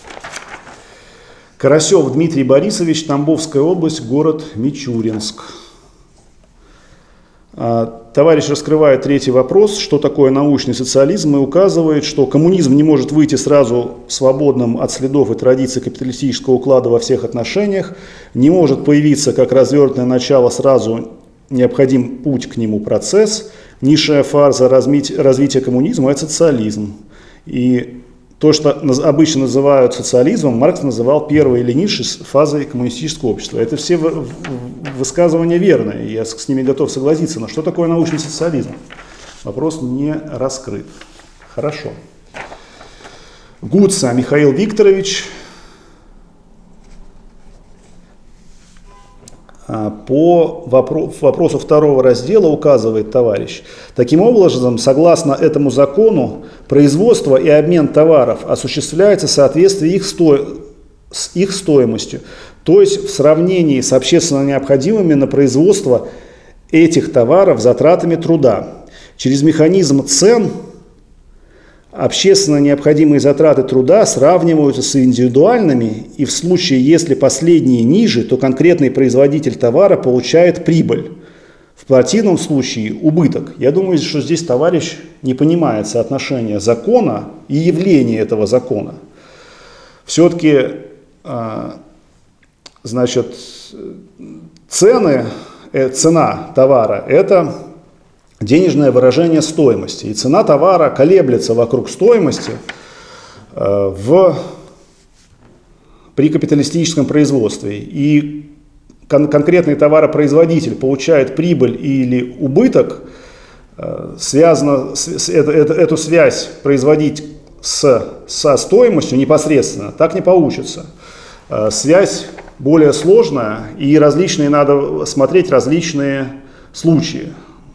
Карасев Дмитрий Борисович, Тамбовская область, город Мичуринск. Товарищ раскрывает третий вопрос, что такое научный социализм, и указывает, что коммунизм не может выйти сразу свободным от следов и традиций капиталистического уклада во всех отношениях, не может появиться как развернутое начало сразу необходим путь к нему процесс. Низшая фаза развития коммунизма – это социализм. И то, что обычно называют социализмом, Маркс называл первой или низшей фазой коммунистического общества. Это все высказывания верные, я с ними готов согласиться. Но что такое научный социализм? Вопрос не раскрыт. Хорошо. Гуца Михаил Викторович по вопросу второго раздела указывает товарищ. Таким образом, согласно этому закону, производство и обмен товаров осуществляется в соответствии их сто... с их стоимостью, то есть в сравнении с общественно необходимыми на производство этих товаров затратами труда. Через механизм цен общественно необходимые затраты труда сравниваются с индивидуальными, и в случае, если последние ниже, то конкретный производитель товара получает прибыль. В противном случае убыток. Я думаю, что здесь товарищ не понимает соотношения закона и явления этого закона. Все-таки, значит, цены, цена товара – это денежное выражение стоимости. И цена товара колеблется вокруг стоимости э, в, при капиталистическом производстве. И кон конкретный товаропроизводитель получает прибыль или убыток, э, связано, с, с, это, это, эту связь производить с, со стоимостью непосредственно так не получится. Э, связь более сложная, и различные, надо смотреть различные случаи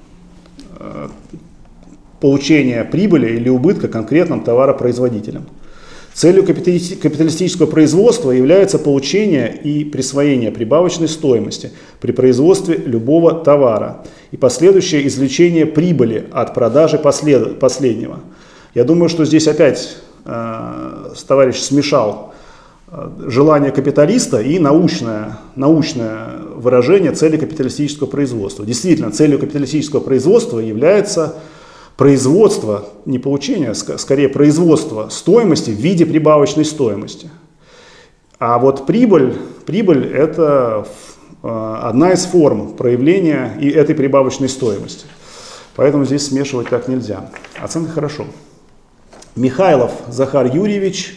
получения прибыли или убытка конкретным товаропроизводителям. Целью капиталистического производства является получение и присвоение прибавочной стоимости при производстве любого товара и последующее извлечение прибыли от продажи послед... последнего. Я думаю, что здесь опять э, товарищ смешал э, желание капиталиста и научное, научное выражение цели капиталистического производства. Действительно, целью капиталистического производства является производство, не получение, скорее производство стоимости в виде прибавочной стоимости. А вот прибыль, прибыль – это одна из форм проявления и этой прибавочной стоимости. Поэтому здесь смешивать так нельзя. Оценка хорошо. Михайлов Захар Юрьевич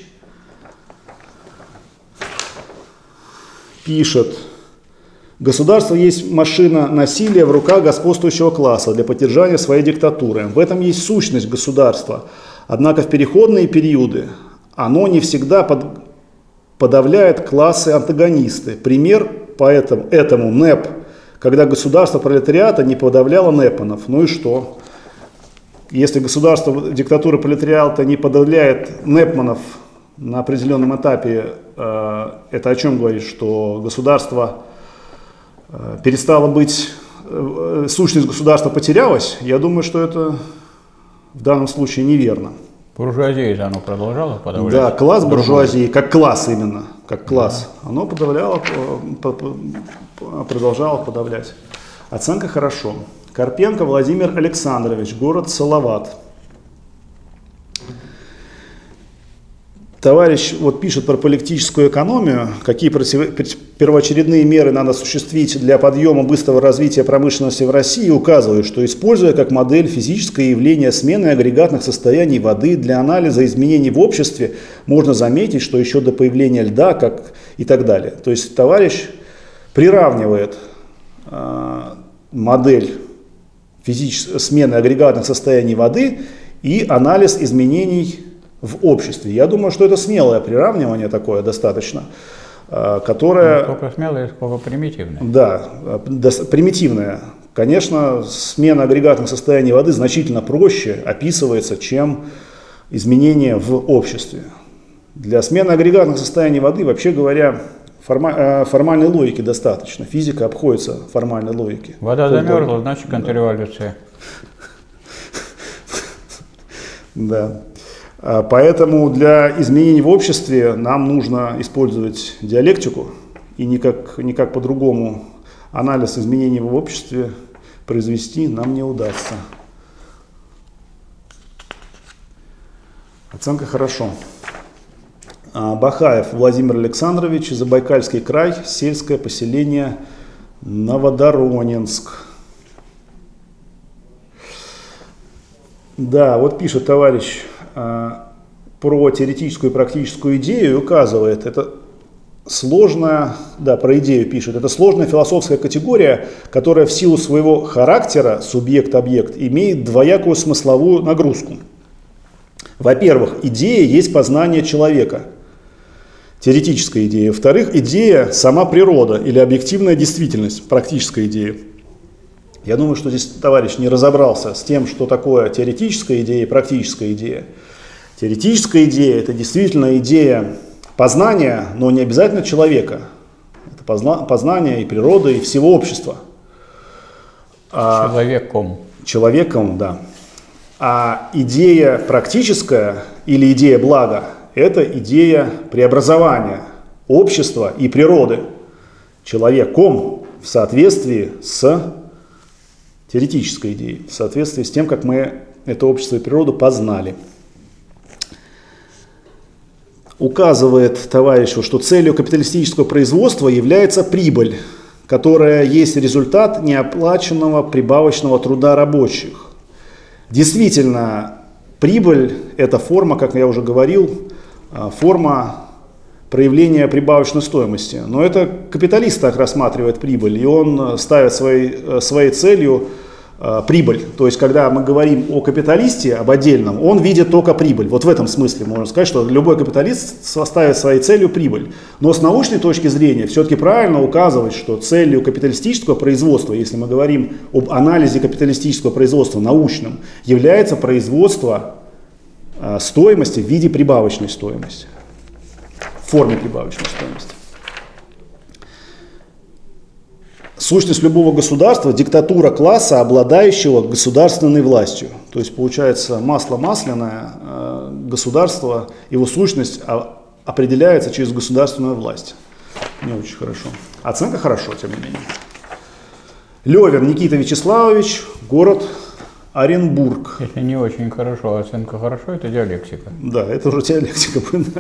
пишет: государство есть машина насилия в руках господствующего класса для поддержания своей диктатуры. В этом есть сущность государства. Однако в переходные периоды оно не всегда под, подавляет классы-антагонисты. Пример по этому, этому НЭП, когда государство пролетариата не подавляло НЭПанов. Ну и что? Если государство, диктатура пролетариата не подавляет НЭПманов на определенном этапе, э, это о чем говорит? Что государство перестало быть, сущность государства потерялась, я думаю, что это в данном случае неверно. Буржуазия оно продолжало подавлять? Да, класс буржуазии, как класс именно, как класс, да. Оно подавляло, продолжало подавлять. Оценка хорошо. Карпенко Владимир Александрович, город Салават. Товарищ вот пишет про политическую экономию, какие первоочередные меры надо осуществить для подъема быстрого развития промышленности в России, указывает, что, используя как модель физическое явление смены агрегатных состояний воды для анализа изменений в обществе, можно заметить, что еще до появления льда как и так далее. То есть товарищ приравнивает э, модель физической смены агрегатных состояний воды и анализ изменений в обществе. Я думаю, что это смелое приравнивание такое достаточно, которое... Ну, сколько смелое, сколько примитивное. Да, примитивное. Конечно, смена агрегатных состояний воды значительно проще описывается, чем изменения в обществе. Для смены агрегатных состояний воды, вообще говоря, форма... формальной логики достаточно. Физика обходится формальной логике. Вода замерзла, значит контрреволюция. Да. Поэтому для изменений в обществе нам нужно использовать диалектику, и никак, никак по-другому анализ изменений в обществе произвести нам не удастся. Оценка хорошо. Бахаев Владимир Александрович, Забайкальский край, сельское поселение Новодоронинск. Да, вот пишет товарищ а, про теоретическую и практическую идею и указывает, это сложная, да, про идею пишет, это сложная философская категория, которая в силу своего характера, субъект-объект, имеет двоякую смысловую нагрузку. Во-первых, идея есть познание человека, теоретическая идея. Во-вторых, идея – сама природа или объективная действительность, практическая идея. Я думаю, что здесь товарищ не разобрался с тем, что такое теоретическая идея и практическая идея. Теоретическая идея – это действительно идея познания, но не обязательно человека. Это позна- познание и природы, и всего общества. Человеком. Человеком, да. А идея практическая или идея блага – это идея преобразования общества и природы человеком в соответствии с теоретической идеей, в соответствии с тем, как мы это общество и природу познали. Указывает товарищу, что целью капиталистического производства является прибыль, которая есть результат неоплаченного прибавочного труда рабочих. Действительно, прибыль – это форма, как я уже говорил, форма проявления прибавочной стоимости. Но это капиталист так рассматривает прибыль, и он ставит своей, своей целью прибыль. То есть, когда мы говорим о капиталисте, об отдельном, он видит только прибыль. Вот в этом смысле можно сказать, что любой капиталист ставит своей целью прибыль. Но с научной точки зрения все-таки правильно указывать, что целью капиталистического производства, если мы говорим об анализе капиталистического производства научном, является производство стоимости в виде прибавочной стоимости, в форме прибавочной стоимости. Сущность любого государства – диктатура класса, обладающего государственной властью. То есть получается масло масляное, государство, его сущность определяется через государственную власть. Не очень хорошо. Оценка хорошо, тем не менее. Левин Никита Вячеславович, город Оренбург. Если не очень хорошо, оценка хорошо, это диалектика. Да, это уже диалектика.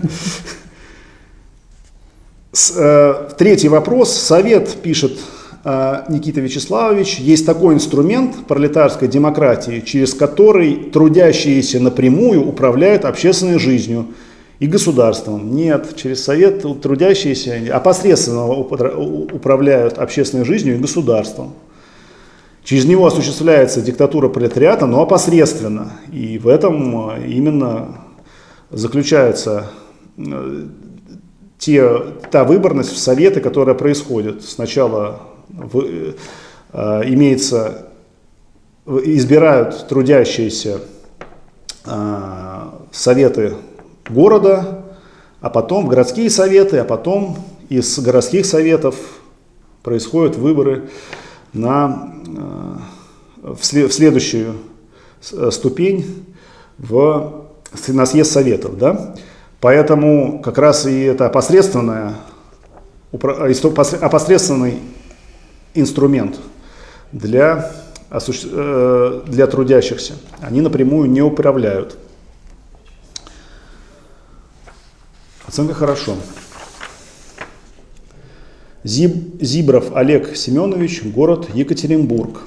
Третий вопрос. Совет, пишет Никита Вячеславович, есть такой инструмент пролетарской демократии, через который трудящиеся напрямую управляют общественной жизнью и государством. Нет, через совет трудящиеся опосредственно управляют общественной жизнью и государством. Через него осуществляется диктатура пролетариата, но опосредственно. И в этом именно заключается те, та выборность в советы, которая происходит. Сначала в, э, имеется, избирают трудящиеся э, советы города, а потом городские советы, а потом из городских советов происходят выборы на, э, в, след, в следующую ступень в, на съезд советов. Да? Поэтому как раз и это опосредственное, опосредственный инструмент для, для трудящихся. Они напрямую не управляют. Оценка хорошо. Зиб, Зибров Олег Семенович, город Екатеринбург.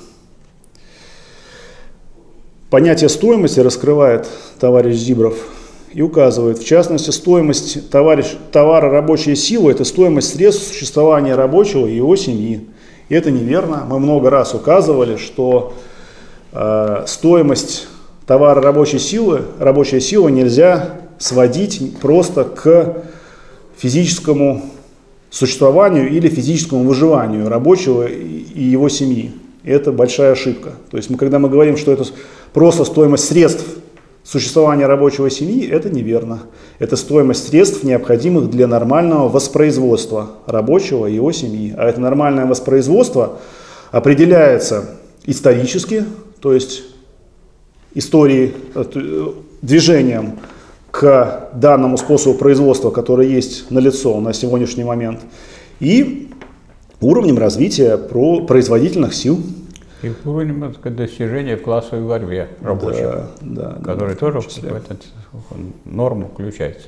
Понятие стоимости раскрывает товарищ Зибров и указывает, в частности, стоимость товарищ, товара рабочей силы – это стоимость средств существования рабочего и его семьи. И это неверно. Мы много раз указывали, что э, стоимость товара рабочей силы, рабочая сила нельзя сводить просто к физическому существованию или физическому выживанию рабочего и его семьи. И это большая ошибка. То есть мы, когда мы говорим, что это просто стоимость средств существования рабочего семьи, это неверно. Это стоимость средств, необходимых для нормального воспроизводства рабочего и его семьи. А это нормальное воспроизводство определяется исторически, то есть историей, движением к данному способу производства, который есть налицо на сегодняшний момент, и уровнем развития производительных сил. И уровень достижения в классовой борьбе рабочих, да, да, который да, тоже в, в эту норму включается.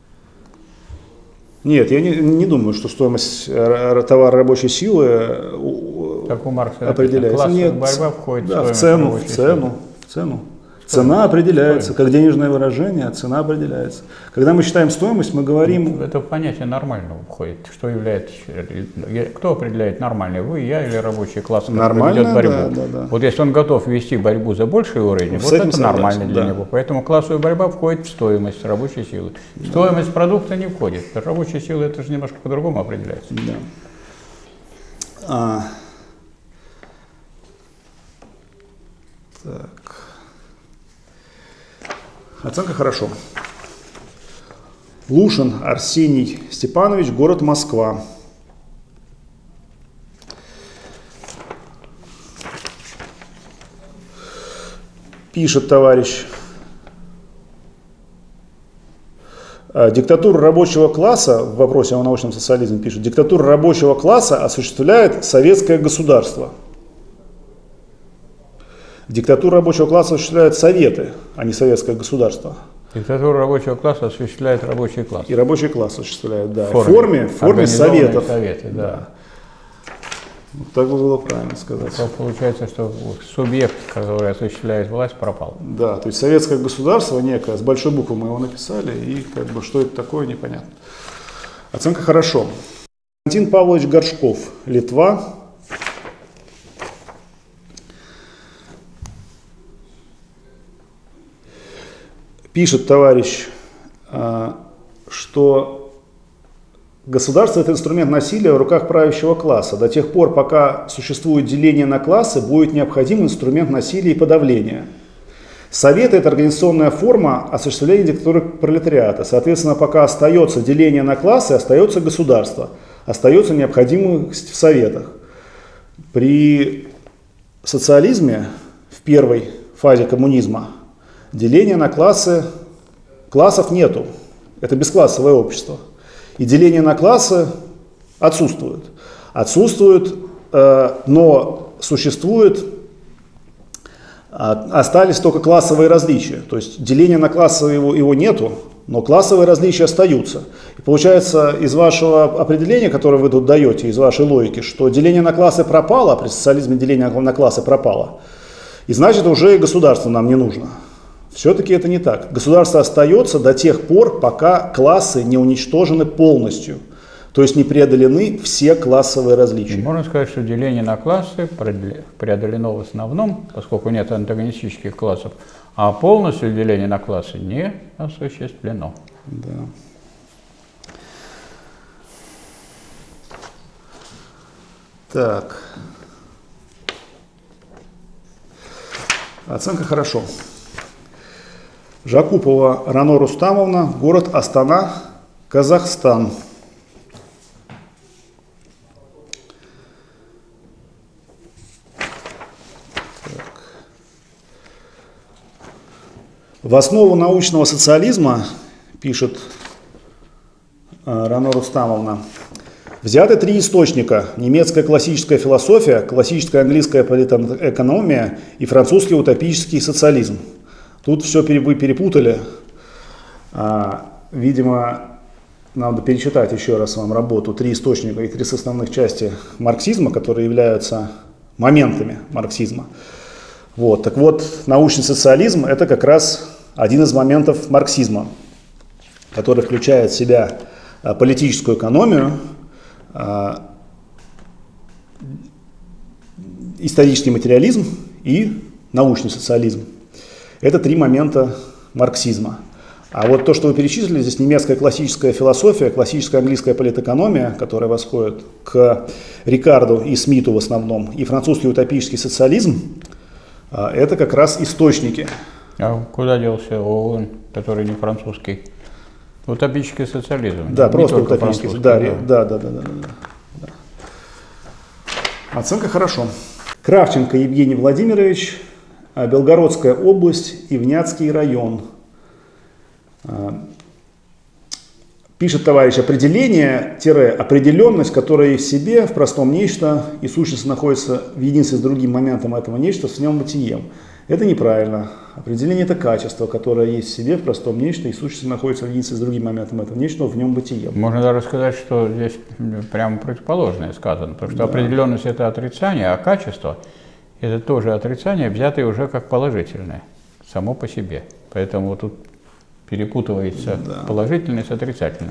Нет, я не, не думаю, что стоимость товара рабочей силы так у Маркса определяется. Классовая Нет, борьба входит да, в в цену, в рабочей цену, силы. в цену. Цена определяется, как денежное выражение, цена определяется. Когда мы считаем стоимость, мы говорим... Это понятие нормального входит. Что является... Кто определяет нормальное? Вы, я или рабочий класс, который ведет борьбу? Да, да, да. Вот если он готов вести борьбу за больший уровень, С вот это согласен, нормально для да. него. Поэтому классовая борьба входит в стоимость рабочей силы. Да. Стоимость продукта не входит. Рабочая сила это же немножко по-другому определяется. Да. А... Так... Оценка хорошо. Лушин Арсений Степанович, город Москва. Пишет товарищ. Диктатуру рабочего класса, в вопросе о научном социализме пишет, диктатуру рабочего класса осуществляет советское государство. Диктатуру рабочего класса осуществляют советы, а не советское государство. Диктатуру рабочего класса осуществляет рабочий класс. И рабочий класс осуществляет, да. В форме, форме, в форме советов. Советы, да. Да. Вот так бы было правильно сказать. То получается, что субъект, который осуществляет власть, пропал. Да, то есть советское государство некое, с большой буквы мы его написали, и как бы что это такое, непонятно. Оценка хорошо. Константин Павлович Горшков, Литва. Пишет товарищ, что государство – это инструмент насилия в руках правящего класса. До тех пор, пока существует деление на классы, будет необходим инструмент насилия и подавления. Советы – это организационная форма осуществления диктатуры пролетариата. Соответственно, пока остается деление на классы, остается государство, остается необходимость в советах. При социализме, в первой фазе коммунизма, деления на классы, классов нету. Это бесклассовое общество. И деление на классы отсутствует. Отсутствует, э, но существует, э, остались только классовые различия. То есть деление на классы его, его нету, но классовые различия остаются. И получается из вашего определения, которое вы тут даете, из вашей логики, что деление на классы пропало, а при социализме деление на классы пропало. И значит уже и государство нам не нужно. Все-таки это не так. Государство остается до тех пор, пока классы не уничтожены полностью. То есть не преодолены все классовые различия. Можно сказать, что деление на классы преодолено в основном, поскольку нет антагонистических классов, а полностью деление на классы не осуществлено. Да. Так. Оценка хорошо. Жакупова Рано Рустамовна, город Астана, Казахстан. Так. В основу научного социализма, пишет Рано Рустамовна, взяты три источника: немецкая классическая философия, классическая английская политэкономия и французский утопический социализм. Тут все вы перепутали. А, видимо, надо перечитать еще раз вам работу «Три источника и три составных части марксизма», которые являются моментами марксизма. Вот. Так вот, научный социализм – это как раз один из моментов марксизма, который включает в себя а, политическую экономию, а, исторический материализм и научный социализм. Это три момента марксизма. А вот то, что вы перечислили, здесь немецкая классическая философия, классическая английская политэкономия, которая восходит к Рикарду и Смиту в основном, и французский утопический социализм, это как раз источники. А куда делся Оуэн, который не французский? Утопический социализм. Да, не просто утопический. Да, да. Да, да, да, да, да. Оценка хорошо. Кравченко Евгений Владимирович, Белгородская область, Ивняцкий район. пишет товарищ, определение-определенность, которая есть в себе, в простом нечто, и сущность находится в единстве с другим моментом этого нечто, с нем бытием. Это неправильно. Определение – это качество, которое есть в себе, в простом нечто, и сущность находится в единстве с другим моментом этого нечто, в нем бытием. Можно даже сказать, что здесь прямо противоположное сказано, потому что да. определенность – это отрицание, а качество – это тоже отрицание, взятое уже как положительное, само по себе. Поэтому тут перепутывается да. положительное с отрицательным.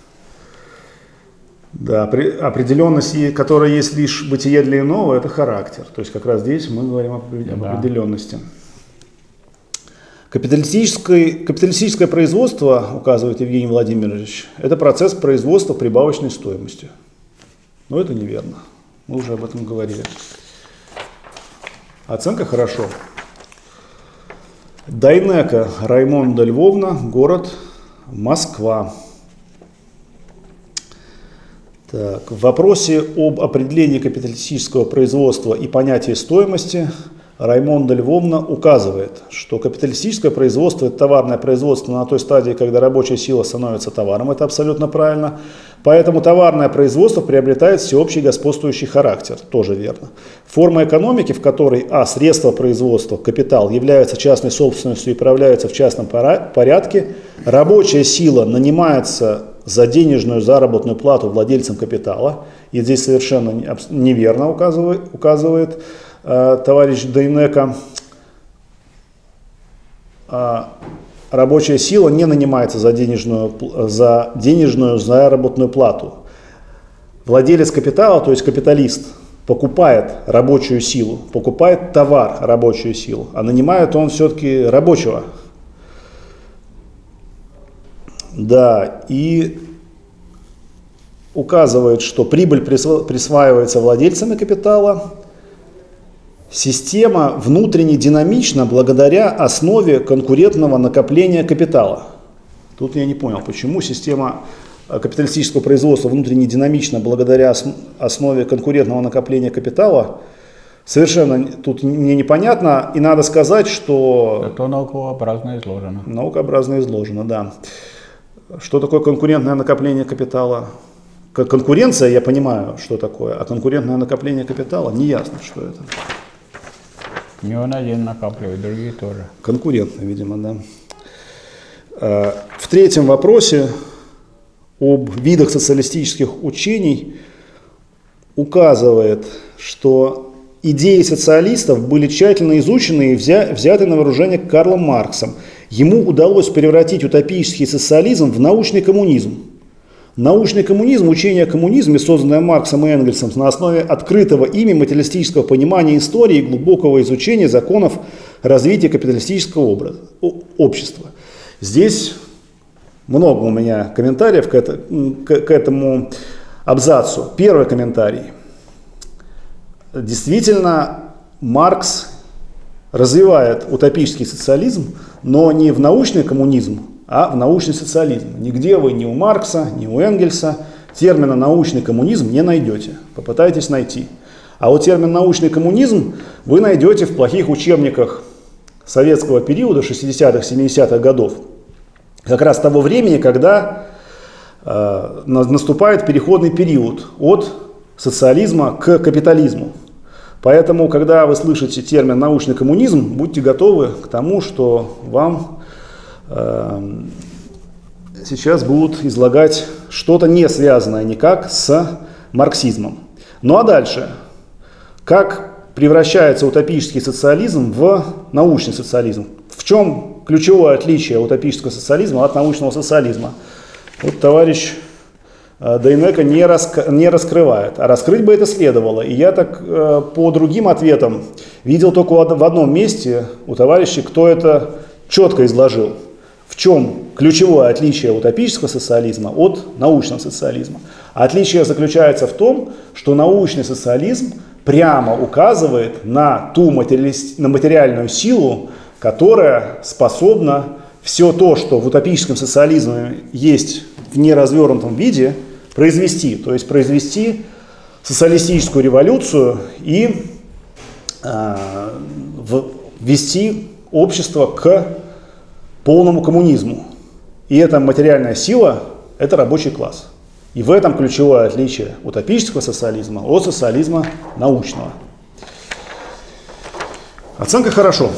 Да, определенность, которая есть лишь бытие для иного, это характер. То есть как раз здесь мы говорим об да. определенности. Капиталистическое, капиталистическое производство, указывает Евгений Владимирович, это процесс производства прибавочной стоимости. Но это неверно. Мы уже об этом говорили. Оценка хорошо. Дайнеко Раймонда Львовна, город Москва. Так, в вопросе об определении капиталистического производства и понятии стоимости Раймонда Львовна указывает, что капиталистическое производство – это товарное производство на той стадии, когда рабочая сила становится товаром. Это абсолютно правильно. Поэтому товарное производство приобретает всеобщий господствующий характер. Тоже верно. Форма экономики, в которой а. средства производства, капитал, являются частной собственностью и управляются в частном порядке, рабочая сила нанимается за денежную заработную плату владельцам капитала. И здесь совершенно неверно указывает, указывает э, товарищ Дайнеко. А, рабочая сила не нанимается за денежную, за денежную заработную плату. Владелец капитала, то есть капиталист, покупает рабочую силу, покупает товар, рабочую силу, а нанимает он все-таки рабочего. Да, и указывает, что прибыль присваивается владельцами капитала. Система внутренне динамична благодаря основе конкурентного накопления капитала. Тут я не понял, почему система капиталистического производства внутренне динамична благодаря основе конкурентного накопления капитала. Совершенно тут мне непонятно, и надо сказать, что... Это наукообразно изложено. Наукообразно изложено, да. Что такое конкурентное накопление капитала? Конкуренция, я понимаю, что такое, а конкурентное накопление капитала, не ясно, что это. Не он один накапливает, другие тоже. Конкурентно, видимо, да. В третьем вопросе об видах социалистических учений указывает, что идеи социалистов были тщательно изучены и взяты на вооружение Карлом Марксом. Ему удалось превратить утопический социализм в научный коммунизм. Научный коммунизм, учение о коммунизме, созданное Марксом и Энгельсом на основе открытого ими материалистического понимания истории и глубокого изучения законов развития капиталистического образа, общества. Здесь много у меня комментариев к, это, к, к этому абзацу. Первый комментарий. Действительно, Маркс развивает утопический социализм, но не в научный коммунизм, а в научный социализм. Нигде вы ни у Маркса, ни у Энгельса термина «научный коммунизм» не найдете. Попытайтесь найти. А вот термин «научный коммунизм» вы найдете в плохих учебниках советского периода шестидесятых, семидесятых годов. Как раз того времени, когда э, наступает переходный период от социализма к капитализму. Поэтому, когда вы слышите термин «научный коммунизм», будьте готовы к тому, что вам сейчас будут излагать что-то не связанное никак с марксизмом. Ну а дальше, как превращается утопический социализм в научный социализм? В чем ключевое отличие утопического социализма от научного социализма? Вот товарищ Дайнеко не, раска, не раскрывает, а раскрыть бы это следовало. И я так по другим ответам видел только в одном месте у товарища, кто это четко изложил. В чем ключевое отличие утопического социализма от научного социализма? Отличие заключается в том, что научный социализм прямо указывает на ту матери... на материальную силу, которая способна все то, что в утопическом социализме есть в неразвернутом виде, произвести. То есть произвести социалистическую революцию и э, ввести общество к полному коммунизму. И эта материальная сила это рабочий класс. И в этом ключевое отличие утопического социализма от социализма научного. Оценка хорошо.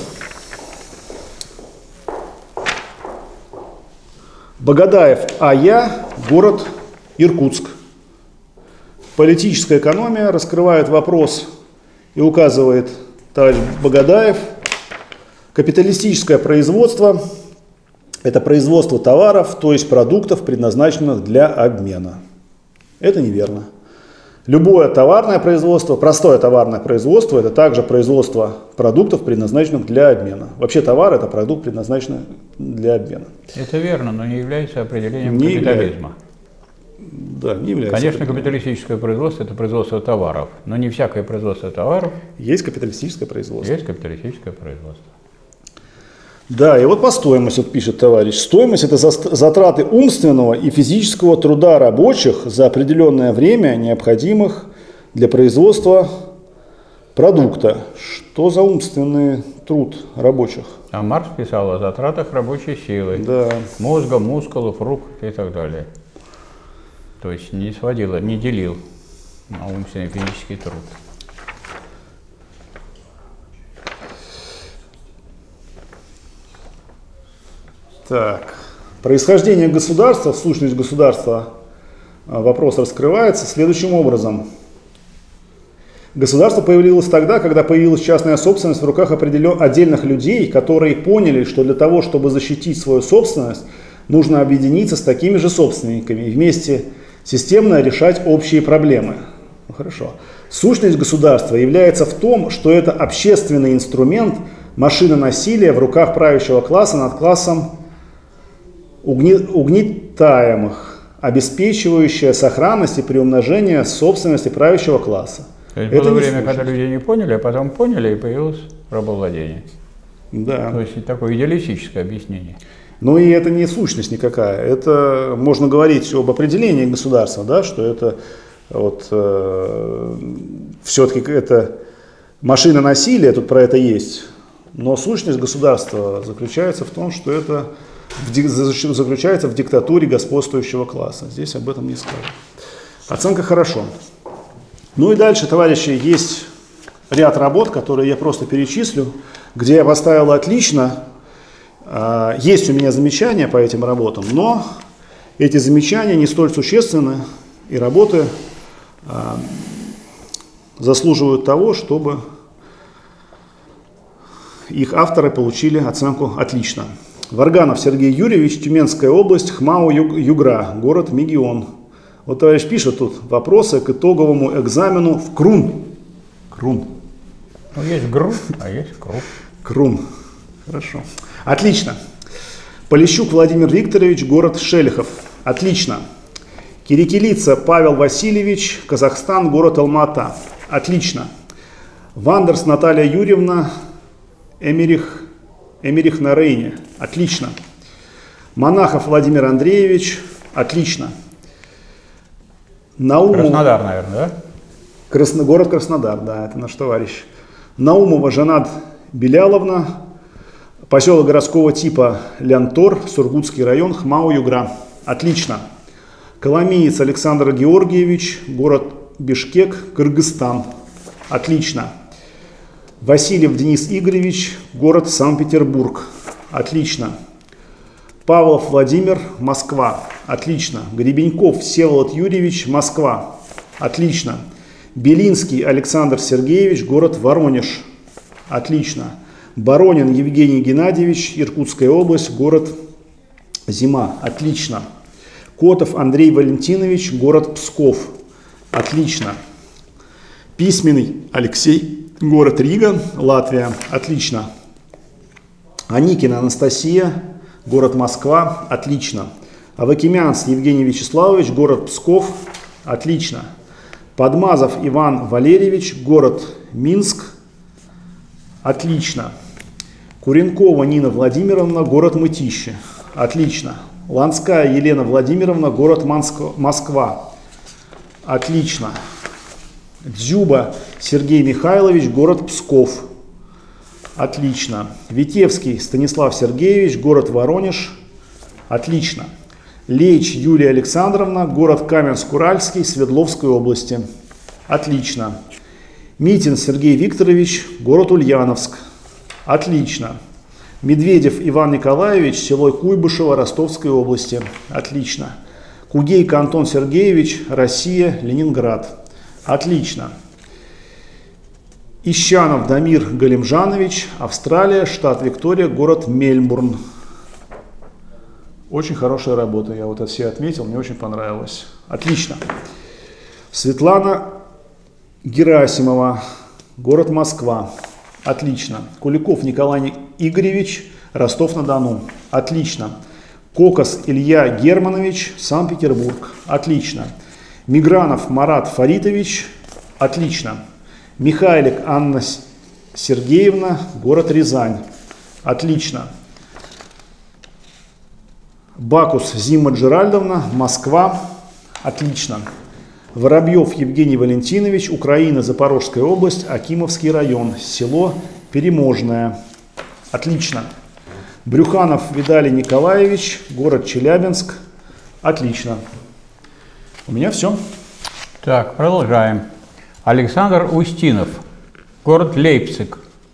Богадаев А.Я., город Иркутск. Политическая экономия раскрывает вопрос и указывает товарищ Богадаев. Капиталистическое производство – это производство товаров, то есть продуктов, предназначенных для обмена. Это неверно. Любое товарное производство, простое товарное производство – это также производство продуктов, предназначенных для обмена. Вообще товар – это продукт, предназначенный для обмена. Это верно, но не является определением Не капитализма. Да, не является. Конечно, капиталистическое производство – это производство товаров, но не всякое производство товаров Есть капиталистическое производство. есть капиталистическое производство. Да, и вот по стоимости, вот пишет товарищ. Стоимость – это затраты умственного и физического труда рабочих за определенное время, необходимых для производства продукта. Что за умственный труд рабочих? А Маркс писал о затратах рабочей силы, Да. мозга, мускулов, рук и так далее. То есть не сводил, не делил на умственный и физический труд. Так. Происхождение государства, сущность государства, вопрос раскрывается следующим образом. Государство появилось тогда, когда появилась частная собственность в руках определен... отдельных людей, которые поняли, что для того, чтобы защитить свою собственность, нужно объединиться с такими же собственниками и вместе системно решать общие проблемы. Ну, хорошо. Сущность государства является в том, что это общественный инструмент, машина насилия в руках правящего класса над классом угнетаемых, обеспечивающая сохранность и приумножение собственности правящего класса. То есть Это было не время, сущность. когда люди не поняли, а потом поняли, и появилось рабовладение. Да. То есть такое идеалистическое объяснение. Ну и это не сущность никакая. Это можно говорить об определении государства, да, что это вот э, все-таки это машина насилия, тут про это есть. Но сущность государства заключается в том, что это в, заключается в диктатуре господствующего класса. Здесь об этом не сказано. Оценка хорошо. Ну и дальше, товарищи, есть ряд работ, которые я просто перечислю, где я поставил отлично. Есть у меня замечания по этим работам, но эти замечания не столь существенны, и работы заслуживают того, чтобы их авторы получили оценку «отлично». Варганов Сергей Юрьевич, Тюменская область, ХМАО-Югра, город Мегион. Вот товарищ пишет тут вопросы к итоговому экзамену в Крун. Крун. Ну, есть ГРУ, а есть КРУ. Крун. Хорошо. Отлично. Полищук Владимир Викторович, город Шелихов. Отлично. Кирикилица Павел Васильевич, Казахстан, город Алма-Ата. Отлично. Вандерс Наталья Юрьевна, Эмерих, Эмерих на Рейне. Отлично. Монахов Владимир Андреевич. Отлично. Наумов... Краснодар, наверное, да? Красно... Город Краснодар, да, это наш товарищ. Наумова Жанат Беляловна, поселок городского типа Лянтор, Сургутский район, ХМАО-Югра. Отлично. Коломиец Александр Георгиевич, город Бишкек, Кыргызстан. Отлично. Васильев Денис Игоревич, город Санкт-Петербург. Отлично. Павлов Владимир, Москва. Отлично. Гребеньков Всеволод Юрьевич, Москва. Отлично. Белинский Александр Сергеевич, город Воронеж. Отлично. Баронин Евгений Геннадьевич, Иркутская область, город Зима. Отлично. Котов Андрей Валентинович, город Псков. Отлично. Письменный Алексей, город Рига, Латвия. Отлично. Аникина Анастасия, город Москва. Отлично. Авакимянц Евгений Вячеславович, город Псков. Отлично. Подмазов Иван Валерьевич, город Минск. Отлично. Куренкова Нина Владимировна, город Мытищи. Отлично. Ланская Елена Владимировна, город Москва. Отлично. Дзюба Сергей Михайлович, город Псков. Отлично. Витевский Станислав Сергеевич, город Воронеж. Отлично. Лейч Юлия Александровна, город Каменск-Уральский, Свердловской области. Отлично. Митин Сергей Викторович, город Ульяновск. Отлично. Медведев Иван Николаевич, село Куйбышево, Ростовской области. Отлично. Кугейко Антон Сергеевич, Россия, Ленинград. Отлично. Ищанов Дамир Галимжанович, Австралия, штат Виктория, город Мельбурн. Очень хорошая работа, я вот это все отметил, мне очень понравилось. Отлично. Светлана Герасимова, город Москва. Отлично. Куликов Николай Игоревич, Ростов-на-Дону. Отлично. Кокос Илья Германович, Санкт-Петербург. Отлично. Мигранов Марат Фаритович. Отлично. Михайлик Анна Сергеевна, город Рязань. Отлично. Бакус Зима Джеральдовна, Москва. Отлично. Воробьев Евгений Валентинович, Украина, Запорожская область, Акимовский район, село Переможное. Отлично. Брюханов Виталий Николаевич, город Челябинск. Отлично. У меня все. Так, продолжаем. Александр Устинов, город Лейпциг.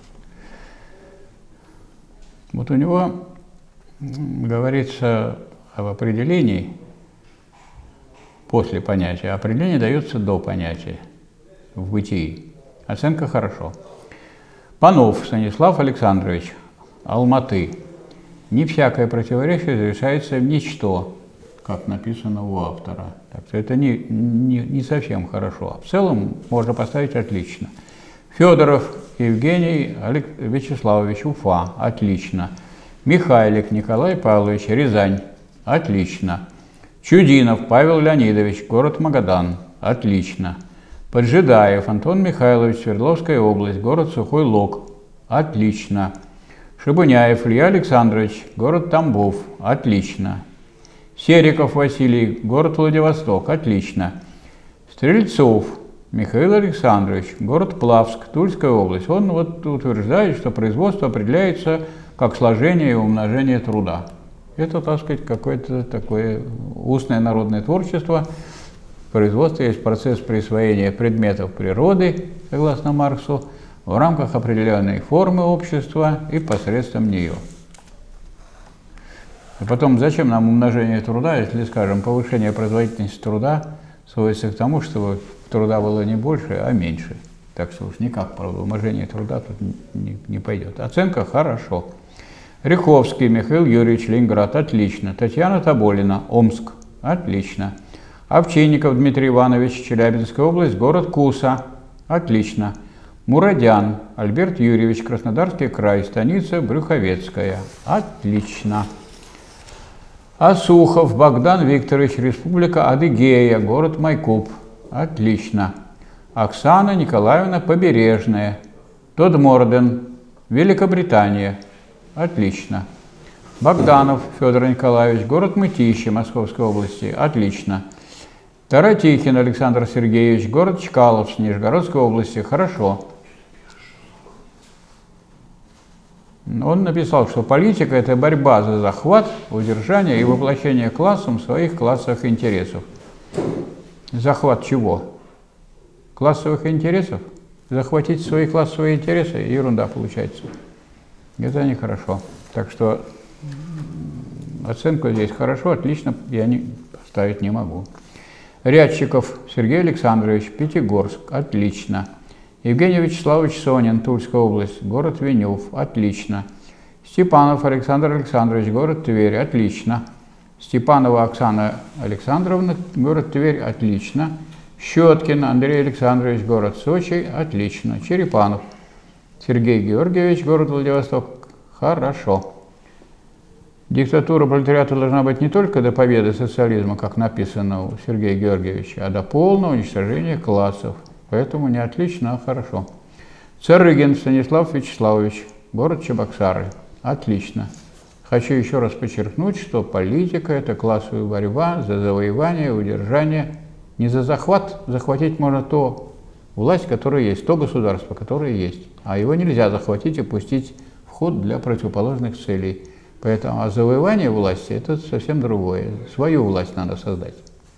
Вот у него говорится об определении после понятия. Определение дается до понятия в бытии. Оценка хорошо. Панов Станислав Александрович, Алматы. Не всякое противоречие разрешается в ничто, как написано у автора. Так что это не, не, не совсем хорошо. В целом можно поставить отлично. Федоров Евгений Олег... Вячеславович, Уфа. Отлично. Михайлик Николай Павлович, Рязань. Отлично. Чудинов Павел Леонидович, город Магадан. Отлично. Поджидаев Антон Михайлович, Свердловская область, город Сухой Лог. Отлично. Шибуняев Илья Александрович, город Тамбов. Отлично. Сериков Василий, город Владивосток. Отлично. Стрельцов Михаил Александрович, город Плавск, Тульская область. Он вот утверждает, что производство определяется как сложение и умножение труда. Это, так сказать, какое-то такое устное народное творчество. В производстве есть процесс присвоения предметов природы, согласно Марксу, в рамках определенной формы общества и посредством нее. И потом, зачем нам умножение труда, если, скажем, повышение производительности труда сводится к тому, чтобы труда было не больше, а меньше. Так что уж никак, правда, умножение труда тут не, не пойдет. Оценка хорошо. Риховский Михаил Юрьевич, Ленинград. Отлично. Татьяна Тоболина, Омск. Отлично. Овчинников Дмитрий Иванович, Челябинская область, город Куса. Отлично. Мурадян Альберт Юрьевич, Краснодарский край, станица Брюховецкая. Отлично. Асухов Богдан Викторович, Республика Адыгея, город Майкоп. Отлично. Оксана Николаевна Побережная, Тодморден, Великобритания. Отлично. Богданов Федор Николаевич, город Мытищи, Московской области. Отлично. Таратихин Александр Сергеевич, город Чкалов, Нижегородской области. Хорошо. Он написал, что политика – это борьба за захват, удержание и воплощение классом своих классовых интересов. Захват чего? Классовых интересов? Захватить свои классовые интересы – ерунда получается. Это нехорошо. Так что оценку здесь хорошо, отлично я не, поставить не могу. Рядчиков Сергей Александрович, Пятигорск. Отлично. Евгений Вячеславович Сонин, Тульская область, город Венев. Отлично. Степанов Александр Александрович, город Тверь. Отлично. Степанова Оксана Александровна, город Тверь. Отлично. Щеткин Андрей Александрович, город Сочи. Отлично. Черепанов Сергей Георгиевич, город Владивосток. Хорошо. Диктатура пролетариата должна быть не только до победы социализма, как написано у Сергея Георгиевича, а до полного уничтожения классов. Поэтому не отлично, а хорошо. Царыгин Станислав Вячеславович, город Чебоксары. Отлично. Хочу еще раз подчеркнуть, что политика – это классовая борьба за завоевание, удержание. Не за захват. Захватить можно то власть, которая есть, то государство, которое есть. А его нельзя захватить и пустить в ход для противоположных целей. Поэтому а завоевание власти – это совсем другое. Свою власть надо создать.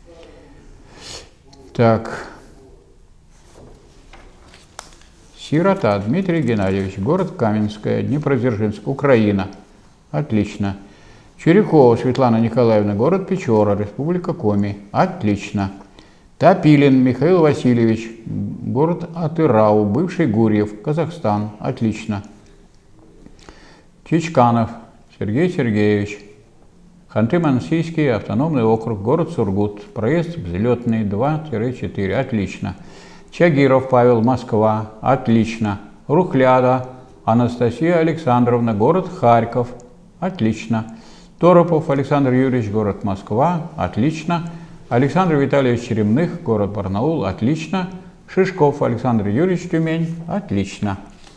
Так. Сирота Дмитрий Геннадьевич, город Каменская, Днепродзержинск, Украина. Отлично. Чурякова Светлана Николаевна, город Печора, Республика Коми. Отлично. Топилин Михаил Васильевич, город Атырау, бывший Гурьев, Казахстан. Отлично. Чичканов Сергей Сергеевич, Ханты-Мансийский автономный округ, город Сургут, проезд взлетный два-четыре. Отлично. Чагиров Павел, Москва. Отлично. Рухляда Анастасия Александровна, город Харьков. Отлично. Торопов Александр Юрьевич, город Москва. Отлично. Александр Витальевич Черемных, город Барнаул. Отлично. Шишков Александр Юрьевич, Тюмень. Отлично.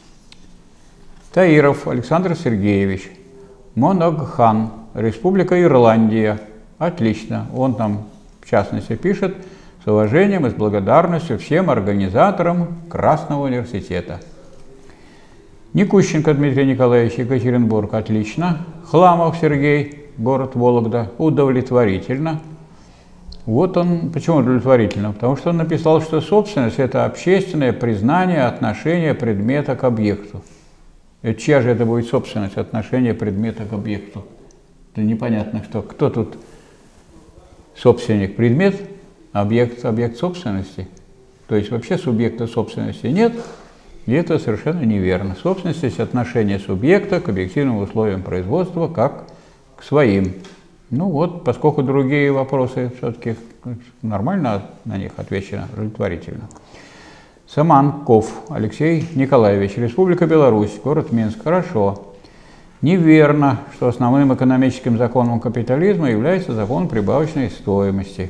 Таиров Александр Сергеевич, Моногхан, Республика Ирландия. Отлично. Он там, в частности, пишет: с уважением и с благодарностью всем организаторам Красного университета. Никущенко Дмитрий Николаевич, Екатеринбург. Отлично. Хламов Сергей, город Вологда. Удовлетворительно. Вот он, почему удовлетворительно? Потому что он написал, что собственность – это общественное признание отношения предмета к объекту. И чья же это будет собственность, отношение предмета к объекту? Это непонятно, что, кто тут собственник, предмет, объект, объект собственности. То есть вообще субъекта собственности нет, и это совершенно неверно. Собственность есть отношение субъекта к объективным условиям производства как к своим. Ну вот, поскольку другие вопросы все-таки нормально на них отвечено, удовлетворительно. Саманков Алексей Николаевич, Республика Беларусь, город Минск. Хорошо. Неверно, что основным экономическим законом капитализма является закон прибавочной стоимости.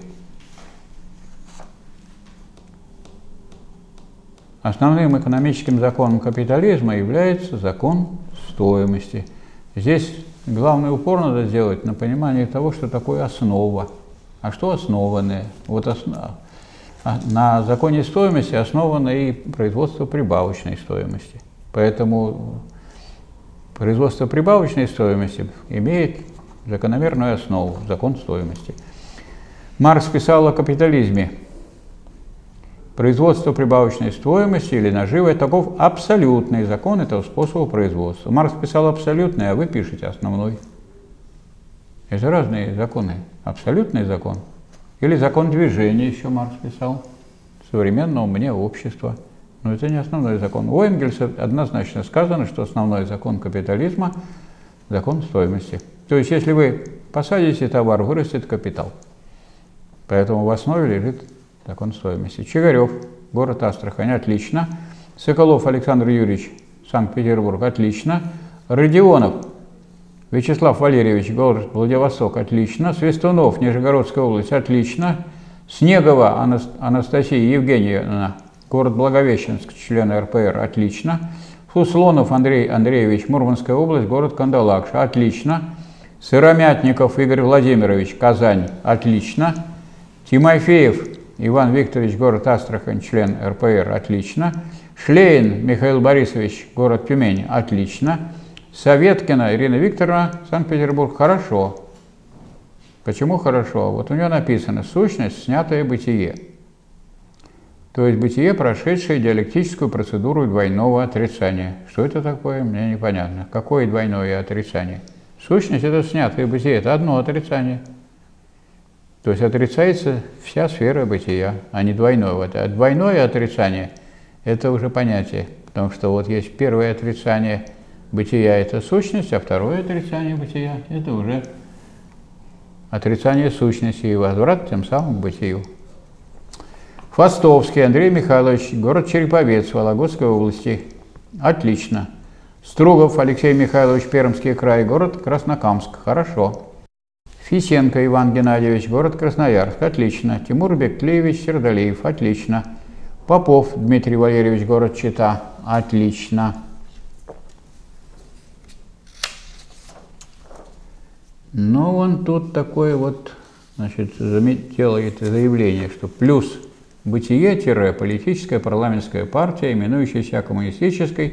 Основным экономическим законом капитализма является закон стоимости. Здесь главный упор надо сделать на понимание того, что такое основа. А что основанное? Вот основа. На законе стоимости основано и производство прибавочной стоимости. Поэтому производство прибавочной стоимости имеет закономерную основу, закон стоимости. Маркс писал о капитализме. Производство прибавочной стоимости или наживы – таков абсолютный закон этого способа производства. Маркс писал абсолютный, а вы пишете основной. Это разные законы. Абсолютный закон. Или закон движения еще Маркс писал, современного мне общества. Но это не основной закон. У Энгельса однозначно сказано, что основной закон капитализма – закон стоимости. То есть, если вы посадите товар, вырастет капитал. Поэтому в основе лежит закон стоимости. Чигарев, город Астрахань, отлично. Соколов Александр Юрьевич, Санкт-Петербург, отлично. Родионов Вячеслав Валерьевич, город Владивосток, отлично. Свистунов, Нижегородская область, отлично. Снегова Анастасия Евгеньевна, город Благовещенск, член эр пэ эр, отлично. Фуслонов Андрей Андреевич, Мурманская область, город Кандалакша, отлично. Сыромятников Игорь Владимирович, Казань, отлично. Тимофеев Иван Викторович, город Астрахань, член эр пэ эр, отлично. Шлейн Михаил Борисович, город Тюмень, отлично. Советкина Ирина Викторовна, Санкт-Петербург, хорошо. Почему хорошо? Вот у нее написано «сущность, снятое бытие». То есть бытие, прошедшее диалектическую процедуру двойного отрицания. Что это такое, мне непонятно. Какое двойное отрицание? Сущность – это снятое бытие, это одно отрицание. То есть отрицается вся сфера бытия, а не двойное. А двойное отрицание – это уже понятие, потому что вот есть первое отрицание бытия – это сущность, а второе отрицание бытия – это уже отрицание сущности и возврат тем самым к бытию. Фастовский Андрей Михайлович, город Череповец, Вологодской области, отлично. Стругов Алексей Михайлович, Пермский край, город Краснокамск, хорошо. Фисенко Иван Геннадьевич, город Красноярск, отлично. Тимур Беклеевич Сердалиев, отлично. Попов Дмитрий Валерьевич, город Чита, отлично. Ну, вон тут такое вот, значит, делает заявление, что плюс бытие-политическая парламентская партия, именующаяся коммунистической,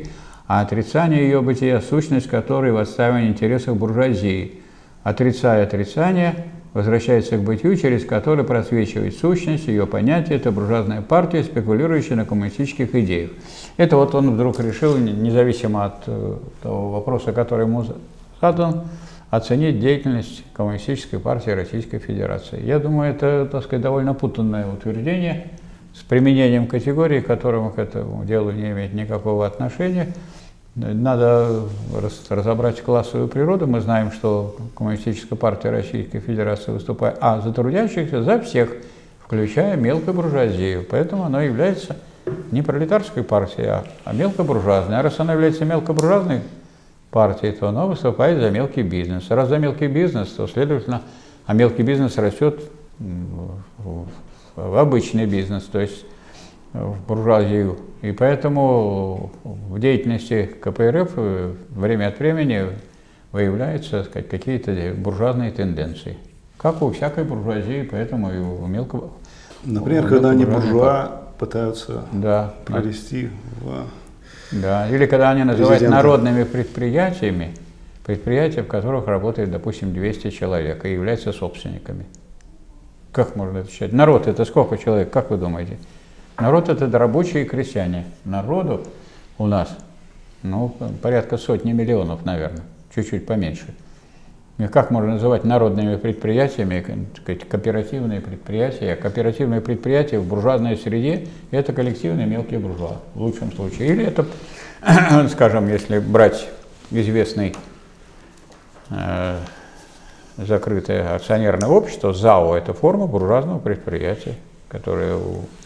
а отрицание ее бытия – сущность которой в отстаивании интересов буржуазии. Отрицая отрицание, возвращается к бытию, через которое просвечивает сущность, ее понятие – это буржуазная партия, спекулирующая на коммунистических идеях. Это вот он вдруг решил, независимо от того вопроса, который ему задан, оценить деятельность Коммунистической партии Российской Федерации. Я думаю, это, так сказать, довольно путанное утверждение с применением категории, которому к этому делу не имеет никакого отношения. Надо разобрать классовую природу. Мы знаем, что Коммунистическая партия Российской Федерации выступает а за трудящихся, за всех, включая мелкую буржуазию. Поэтому она является не пролетарской партией, а, а мелкобуржуазной. А раз она является мелкобуржуазной партией, то она выступает за мелкий бизнес. Раз за мелкий бизнес, то, следовательно, а мелкий бизнес растет в, в обычный бизнес, то есть в буржуазию. И поэтому в деятельности ка пэ эр эф время от времени выявляются какие-то буржуазные тенденции. Как у всякой буржуазии, поэтому и у мелкого. Например, у когда они буржуа пытаются да. перевести в... Да, или когда они называют президента народными предприятиями, предприятия, в которых работает, допустим, двести человек и являются собственниками. Как можно это считать? Народ – это сколько человек, как вы думаете? Народ – это рабочие и крестьяне. Народу у нас, ну, порядка сотни миллионов, наверное, чуть-чуть поменьше. И как можно называть народными предприятиями, кооперативные предприятия? Кооперативные предприятия в буржуазной среде – это коллективные мелкие буржуа, в лучшем случае. Или это, скажем, если брать известный э, закрытое акционерное общество, ЗАО – это форма буржуазного предприятия, которое,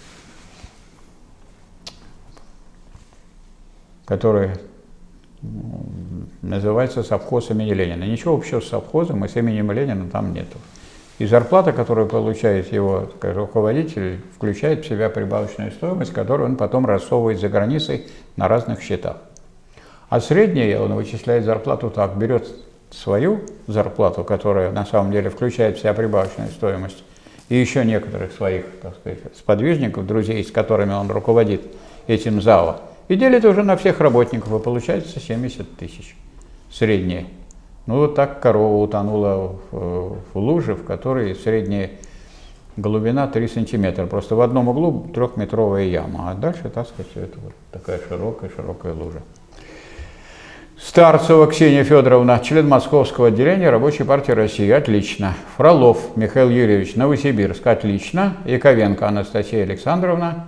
которое называется совхоз имени Ленина. Ничего общего с совхозом и с именем Ленина там нету. И зарплата, которую получает его, скажем, руководитель, включает в себя прибавочную стоимость, которую он потом рассовывает за границей на разных счетах. А средняя он вычисляет зарплату так, берет свою зарплату, которая на самом деле включает в себя прибавочную стоимость, и еще некоторых своих, так сказать, сподвижников, друзей, с которыми он руководит этим ЗАО, и делит уже на всех работников, и получается семьдесят тысяч средние. Ну вот так корова утонула в, в луже, в которой средняя глубина три сантиметра. Просто в одном углу трехметровая яма, а дальше, так сказать, это вот такая широкая-широкая лужа. Старцева Ксения Федоровна, член Московского отделения Рабочей партии России. Отлично. Фролов Михаил Юрьевич, Новосибирск. Отлично. Яковенко Анастасия Александровна,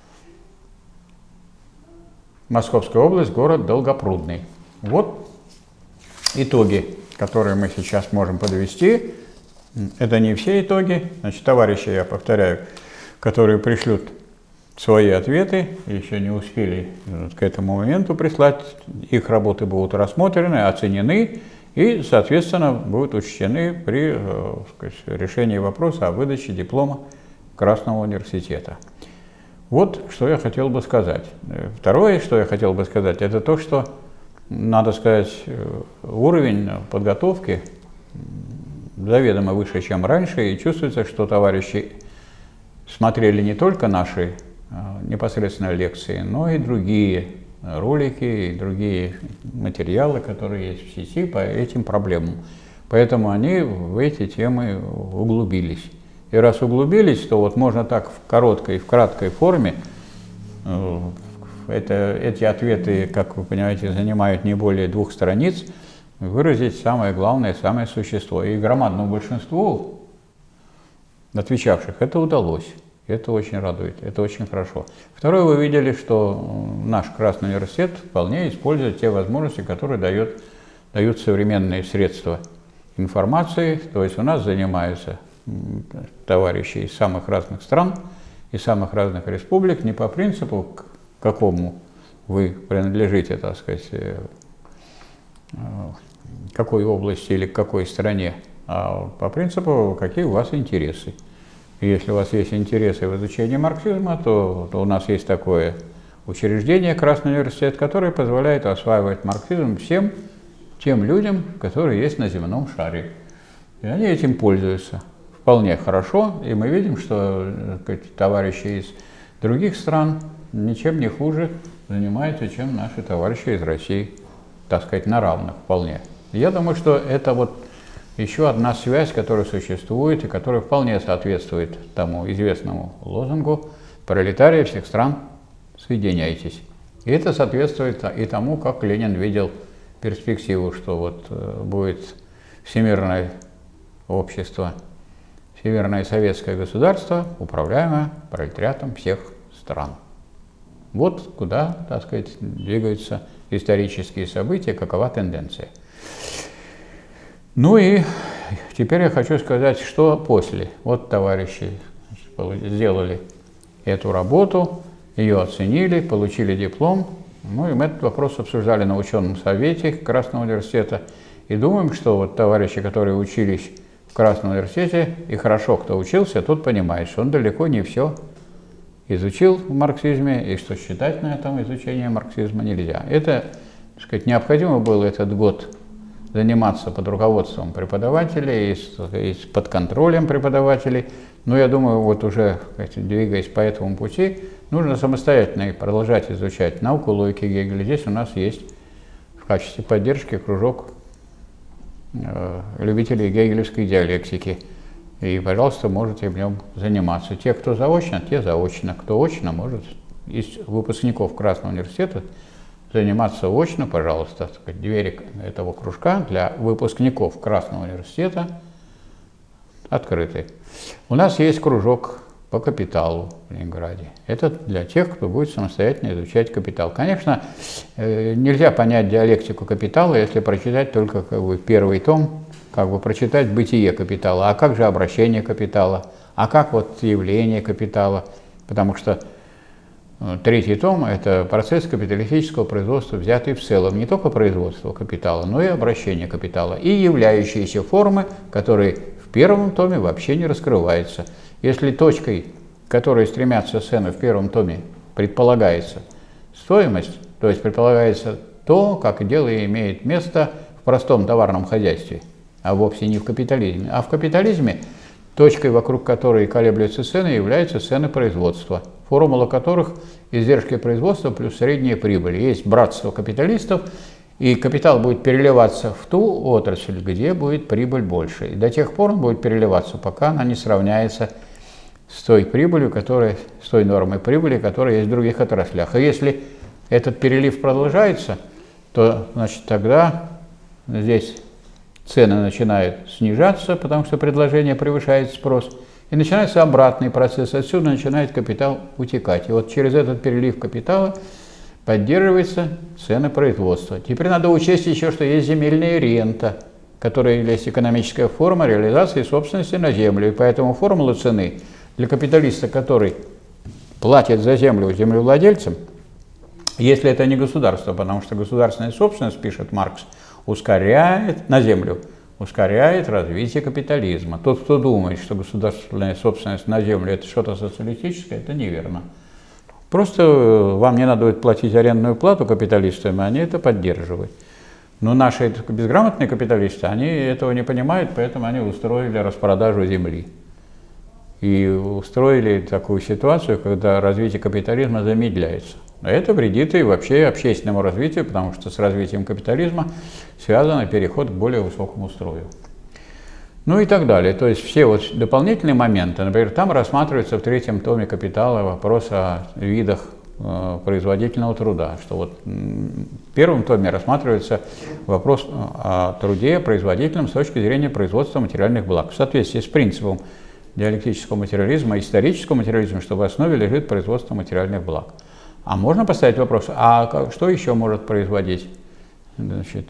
Московская область, город Долгопрудный. Вот итоги, которые мы сейчас можем подвести. Это не все итоги. Значит, товарищи, я повторяю, которые пришлют свои ответы, еще не успели к этому моменту прислать, их работы будут рассмотрены, оценены и, соответственно, будут учтены при сказать, решении вопроса о выдаче диплома Красного университета. Вот что я хотел бы сказать. Второе, что я хотел бы сказать, это то, что, надо сказать, уровень подготовки заведомо выше, чем раньше, и чувствуется, что товарищи смотрели не только наши непосредственно лекции, но и другие ролики, и другие материалы, которые есть в сети по этим проблемам. Поэтому они в эти темы углубились. И раз углубились, то вот можно так в короткой, в краткой форме, это, эти ответы, как вы понимаете, занимают не более двух страниц, выразить самое главное, самое существо. И громадному большинству отвечавших это удалось. Это очень радует, это очень хорошо. Второе, вы видели, что наш Красный университет вполне использует те возможности, которые дает, дают современные средства информации. То есть у нас занимаются товарищи из самых разных стран, из самых разных республик, не по принципу, к какому вы принадлежите, так сказать, какой области или к какой стране, а по принципу, какие у вас интересы. И если у вас есть интересы в изучении марксизма, то, то у нас есть такое учреждение, Красный университет, которое позволяет осваивать марксизм всем тем людям, которые есть на земном шаре. И они этим пользуются вполне хорошо, и мы видим, что так сказать, товарищи из других стран ничем не хуже занимается, чем наши товарищи из России, так сказать, на равных вполне. Я думаю, что это вот еще одна связь, которая существует и которая вполне соответствует тому известному лозунгу «Пролетарии всех стран, соединяйтесь». И это соответствует и тому, как Ленин видел перспективу, что вот будет всемирное общество, всемирное советское государство, управляемое пролетариатом всех стран. Вот куда, так сказать, двигаются исторические события, какова тенденция. Ну и теперь я хочу сказать, что после. Вот товарищи сделали эту работу, ее оценили, получили диплом. Ну и мы этот вопрос обсуждали на ученом совете Красного университета. И думаем, что вот товарищи, которые учились в Красном университете, и хорошо кто учился, тот понимает, что он далеко не все изучил в марксизме, и что считать на этом изучение марксизма нельзя. Это, так сказать, необходимо было этот год заниматься под руководством преподавателей и под контролем преподавателей. Но я думаю, вот уже, двигаясь по этому пути, нужно самостоятельно продолжать изучать науку логики Гегеля. Здесь у нас есть в качестве поддержки кружок э, любителей гегелевской диалектики. И, пожалуйста, можете в нем заниматься. Те, кто заочно, те заочно. Кто очно, может из выпускников Красного университета заниматься очно, пожалуйста. Двери этого кружка для выпускников Красного университета открыты. У нас есть кружок по капиталу в Ленинграде. Это для тех, кто будет самостоятельно изучать капитал. Конечно, нельзя понять диалектику капитала, если прочитать только как бы первый том, как бы прочитать бытие капитала. А как же обращение капитала? А как вот явление капитала? Потому что третий том – это процесс капиталистического производства, взятый в целом. Не только производство капитала, но и обращение капитала. И являющиеся формы, которые в первом томе вообще не раскрываются. Если точкой, к которой стремятся сцены в первом томе, предполагается стоимость, то есть предполагается то, как дело имеет место в простом товарном хозяйстве, а вовсе не в капитализме. А в капитализме точкой, вокруг которой колеблются цены, являются цены производства, формула которых издержки производства плюс средняя прибыль. Есть братство капиталистов, и капитал будет переливаться в ту отрасль, где будет прибыль больше. И до тех пор он будет переливаться, пока она не сравняется с той прибылью, которая, с той нормой прибыли, которая есть в других отраслях. И если этот перелив продолжается, то, значит, тогда здесь цены начинают снижаться, потому что предложение превышает спрос, и начинается обратный процесс. Отсюда начинает капитал утекать. И вот через этот перелив капитала поддерживаются цены производства. Теперь надо учесть еще, что есть земельная рента, которая есть экономическая форма реализации собственности на землю. И поэтому формула цены для капиталиста, который платит за землю землевладельцам, если это не государство, потому что государственная собственность, пишет Маркс, ускоряет на землю, ускоряет развитие капитализма. Тот, кто думает, что государственная собственность на землю – это что-то социалистическое, это неверно. Просто вам не надо будет платить арендную плату капиталистам, и они это поддерживают. Но наши безграмотные капиталисты, они этого не понимают, поэтому они устроили распродажу земли. И устроили такую ситуацию, когда развитие капитализма замедляется. Это вредит и вообще общественному развитию, потому что с развитием капитализма связан переход к более высокому строю. Ну и так далее. То есть все вот дополнительные моменты, например, там рассматривается в третьем томе «Капитала» вопрос о видах э, производительного труда, что вот в первом томе рассматривается вопрос о труде производительном с точки зрения производства материальных благ в соответствии с принципом диалектического материализма, исторического материализма, что в основе лежит производство материальных благ. А можно поставить вопрос, а что еще может производить, значит,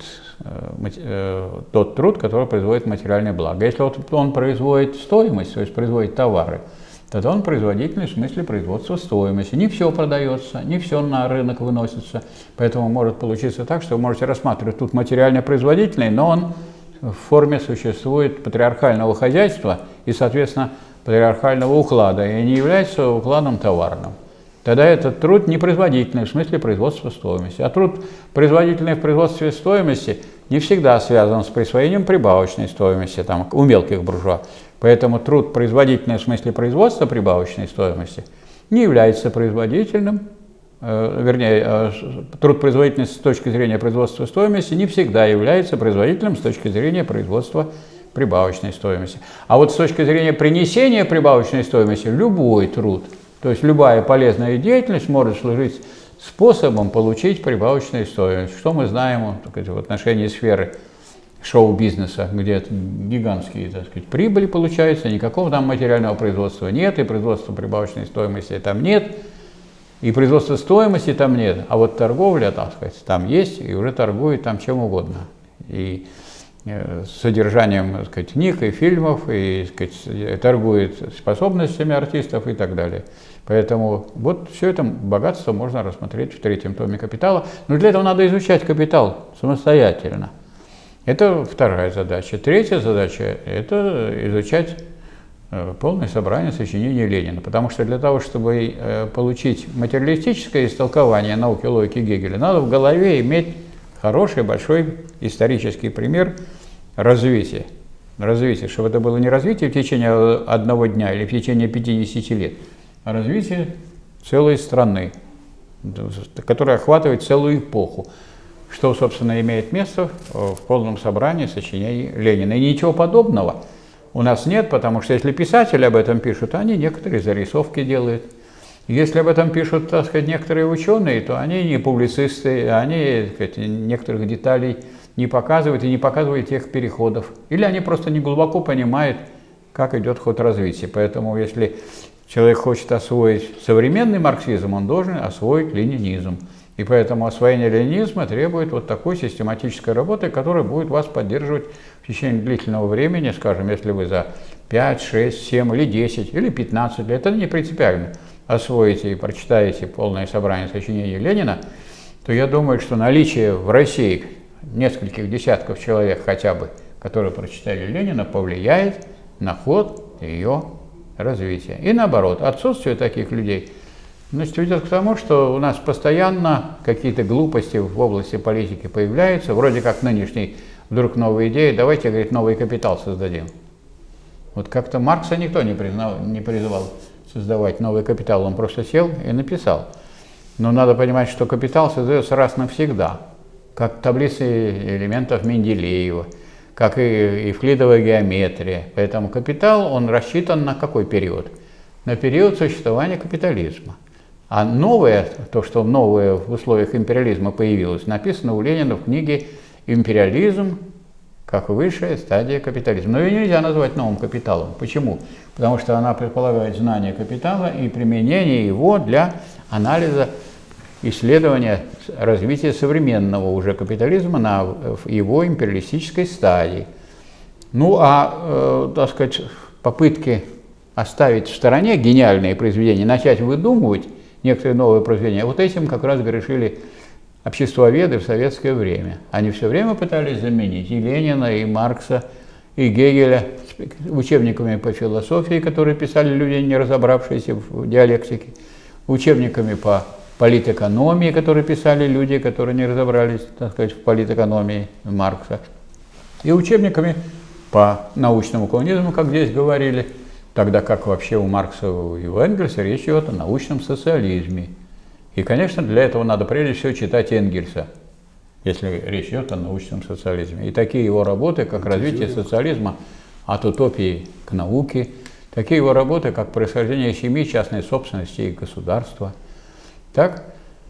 тот труд, который производит материальные блага? Если вот он производит стоимость, то есть производит товары, тогда он производительный в смысле производства стоимости. Не все продается, не все на рынок выносится, поэтому может получиться так, что вы можете рассматривать тут материально-производительный, но он в форме существует патриархального хозяйства и, соответственно, патриархального уклада, и не является укладом товарным. Тогда этот труд непроизводительный в смысле производства стоимости. А труд, производительный в производстве стоимости, не всегда связан с присвоением прибавочной стоимости там, у мелких буржуа. Поэтому труд, производительный в смысле производства прибавочной стоимости, не является производительным вернее, труд производительности с точки зрения производства стоимости не всегда является производительным с точки зрения производства прибавочной стоимости. А вот с точки зрения принесения прибавочной стоимости любой труд, то есть любая полезная деятельность может служить способом получить прибавочную стоимость. Что мы знаем, так сказать, в отношении сферы шоу-бизнеса, где гигантские, так сказать, прибыли получаются, никакого там материального производства нет, и производства прибавочной стоимости там нет, и производства стоимости там нет, а вот торговля, так сказать, там есть, и уже торгует там чем угодно. И э, содержанием, так сказать, книг и фильмов, и, так сказать, торгует способностями артистов и так далее. Поэтому вот все это богатство можно рассмотреть в третьем томе «Капитала». Но для этого надо изучать «Капитал» самостоятельно. Это вторая задача. Третья задача – это изучать полное собрание сочинений Ленина. Потому что для того, чтобы получить материалистическое истолкование науки логики Гегеля, надо в голове иметь хороший, большой исторический пример развития. Развитие, чтобы это было не развитие в течение одного дня или в течение пятидесяти лет, а развитие целой страны, которая охватывает целую эпоху, что, собственно, имеет место в полном собрании сочинений Ленина. И ничего подобного у нас нет, потому что если писатели об этом пишут, они некоторые зарисовки делают. Если об этом пишут, так сказать, некоторые ученые, то они не публицисты, они, так сказать, некоторых деталей не показывают и не показывают тех переходов. Или они просто не глубоко понимают, как идет ход развития. Поэтому, если человек хочет освоить современный марксизм, он должен освоить ленинизм. И поэтому освоение ленинизма требует вот такой систематической работы, которая будет вас поддерживать в течение длительного времени, скажем, если вы за пять, шесть, семь или десять или пятнадцать лет, это не принципиально, освоите и прочитаете полное собрание сочинений Ленина, то я думаю, что наличие в России нескольких десятков человек хотя бы, которые прочитали Ленина, повлияет на ход ее развития. И наоборот, отсутствие таких людей, значит, ведет к тому, что у нас постоянно какие-то глупости в области политики появляются, вроде как нынешней вдруг новая идея, давайте, говорит, новый капитал создадим. Вот как-то Маркса никто не, признал, не призывал создавать новый капитал, он просто сел и написал. Но надо понимать, что капитал создается раз навсегда, как таблицы элементов Менделеева, как и евклидовая геометрия. Поэтому капитал, он рассчитан на какой период? На период существования капитализма. А новое, то, что новое в условиях империализма появилось, написано у Ленина в книге «Империализм как высшая стадия капитализма». Но ее нельзя назвать новым капиталом. Почему? Потому что она предполагает знание капитала и применение его для анализа, исследования развития современного уже капитализма на его империалистической стадии. Ну а, э, так сказать, попытки оставить в стороне гениальные произведения, начать выдумывать некоторые новые произведения, вот этим как раз грешили обществоведы в советское время. Они все время пытались заменить и Ленина, и Маркса, и Гегеля учебниками по философии, которые писали люди, не разобравшиеся в диалектике, учебниками по политэкономии, которые писали люди, которые не разобрались, так сказать, в политэкономии Маркса, и учебниками по научному коммунизму, как здесь говорили, тогда как вообще у Маркса и у Энгельса речь идет о научном социализме. И, конечно, для этого надо прежде всего читать Энгельса, если речь идет о научном социализме. И такие его работы, как «Развитие социализма от утопии к науке», такие его работы, как «Происхождение семьи, частной собственности и государства», так,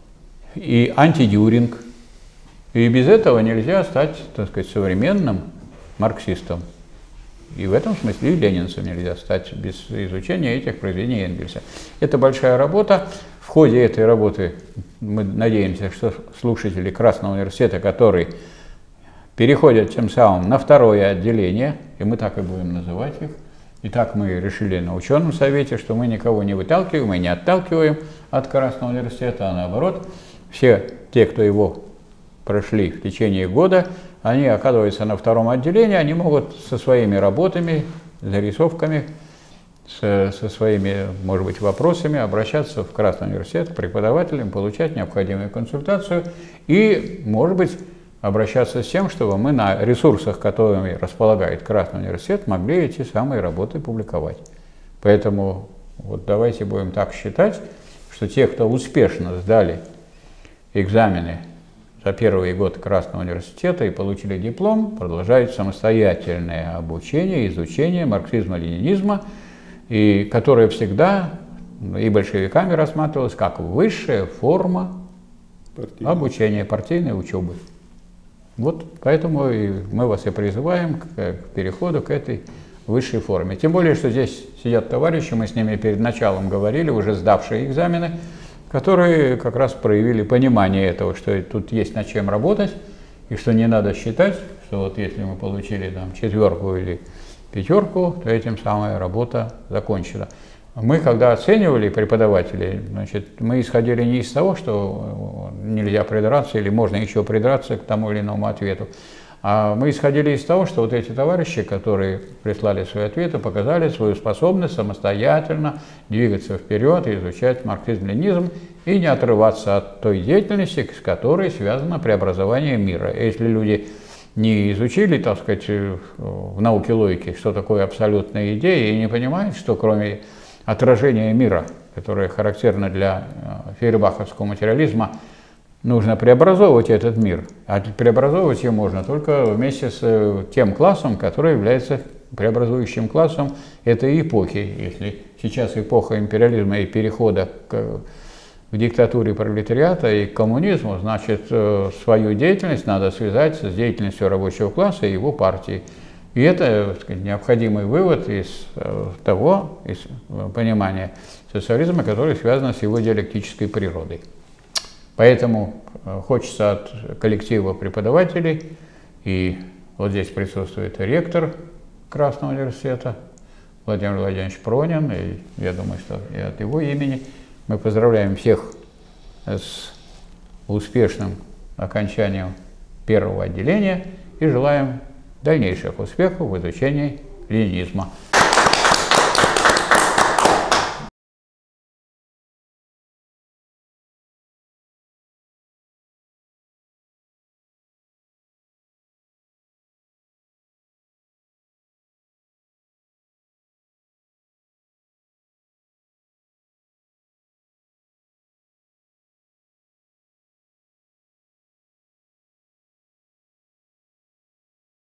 и «Антидюринг». И без этого нельзя стать, так сказать, современным марксистом. И в этом смысле и ленинцем нельзя стать без изучения этих произведений Энгельса. Это большая работа. В ходе этой работы мы надеемся, что слушатели Красного университета, которые переходят тем самым на второе отделение, и мы так и будем называть их, и так мы решили на ученом совете, что мы никого не выталкиваем и не отталкиваем от Красного университета, а наоборот, все те, кто его прошли в течение года, они оказываются на втором отделении, они могут со своими работами, зарисовками, со, со своими, может быть, вопросами обращаться в Красный университет к преподавателям, получать необходимую консультацию и, может быть, обращаться с тем, чтобы мы на ресурсах, которыми располагает Красный университет, могли эти самые работы публиковать. Поэтому вот давайте будем так считать, что те, кто успешно сдали экзамены за первый год Красного университета и получили диплом, продолжают самостоятельное обучение, изучение марксизма-ленинизма, и которое всегда и большевиками рассматривалось как высшая форма партийной. обучения, партийной учебы. Вот поэтому и мы вас и призываем к, к переходу к этой высшей форме. Тем более, что здесь сидят товарищи, мы с ними перед началом говорили, уже сдавшие экзамены, которые как раз проявили понимание этого, что тут есть над чем работать, и что не надо считать, что вот если мы получили там четверку или пятерку, то этим самая работа закончена. Мы, когда оценивали преподавателей, значит, мы исходили не из того, что нельзя придраться или можно еще придраться к тому или иному ответу, а мы исходили из того, что вот эти товарищи, которые прислали свои ответы, показали свою способность самостоятельно двигаться вперед и изучать марксизм-ленинизм и не отрываться от той деятельности, с которой связано преобразование мира. Если люди не изучили, так сказать, в науке логики, что такое абсолютная идея, и не понимают, что кроме отражения мира, которое характерно для фейербаховского материализма, нужно преобразовывать этот мир. А преобразовывать его можно только вместе с тем классом, который является преобразующим классом этой эпохи. Если сейчас эпоха империализма и перехода к, к диктатуре пролетариата и к коммунизму, значит, свою деятельность надо связать с деятельностью рабочего класса и его партии. И это, так сказать, необходимый вывод из того, из понимания социализма, который связан с его диалектической природой. Поэтому хочется от коллектива преподавателей, и вот здесь присутствует ректор Красного университета Владимир Владимирович Пронин, и я думаю, что и от его имени мы поздравляем всех с успешным окончанием первого отделения и желаем дальнейших успехов в изучении ленинизма.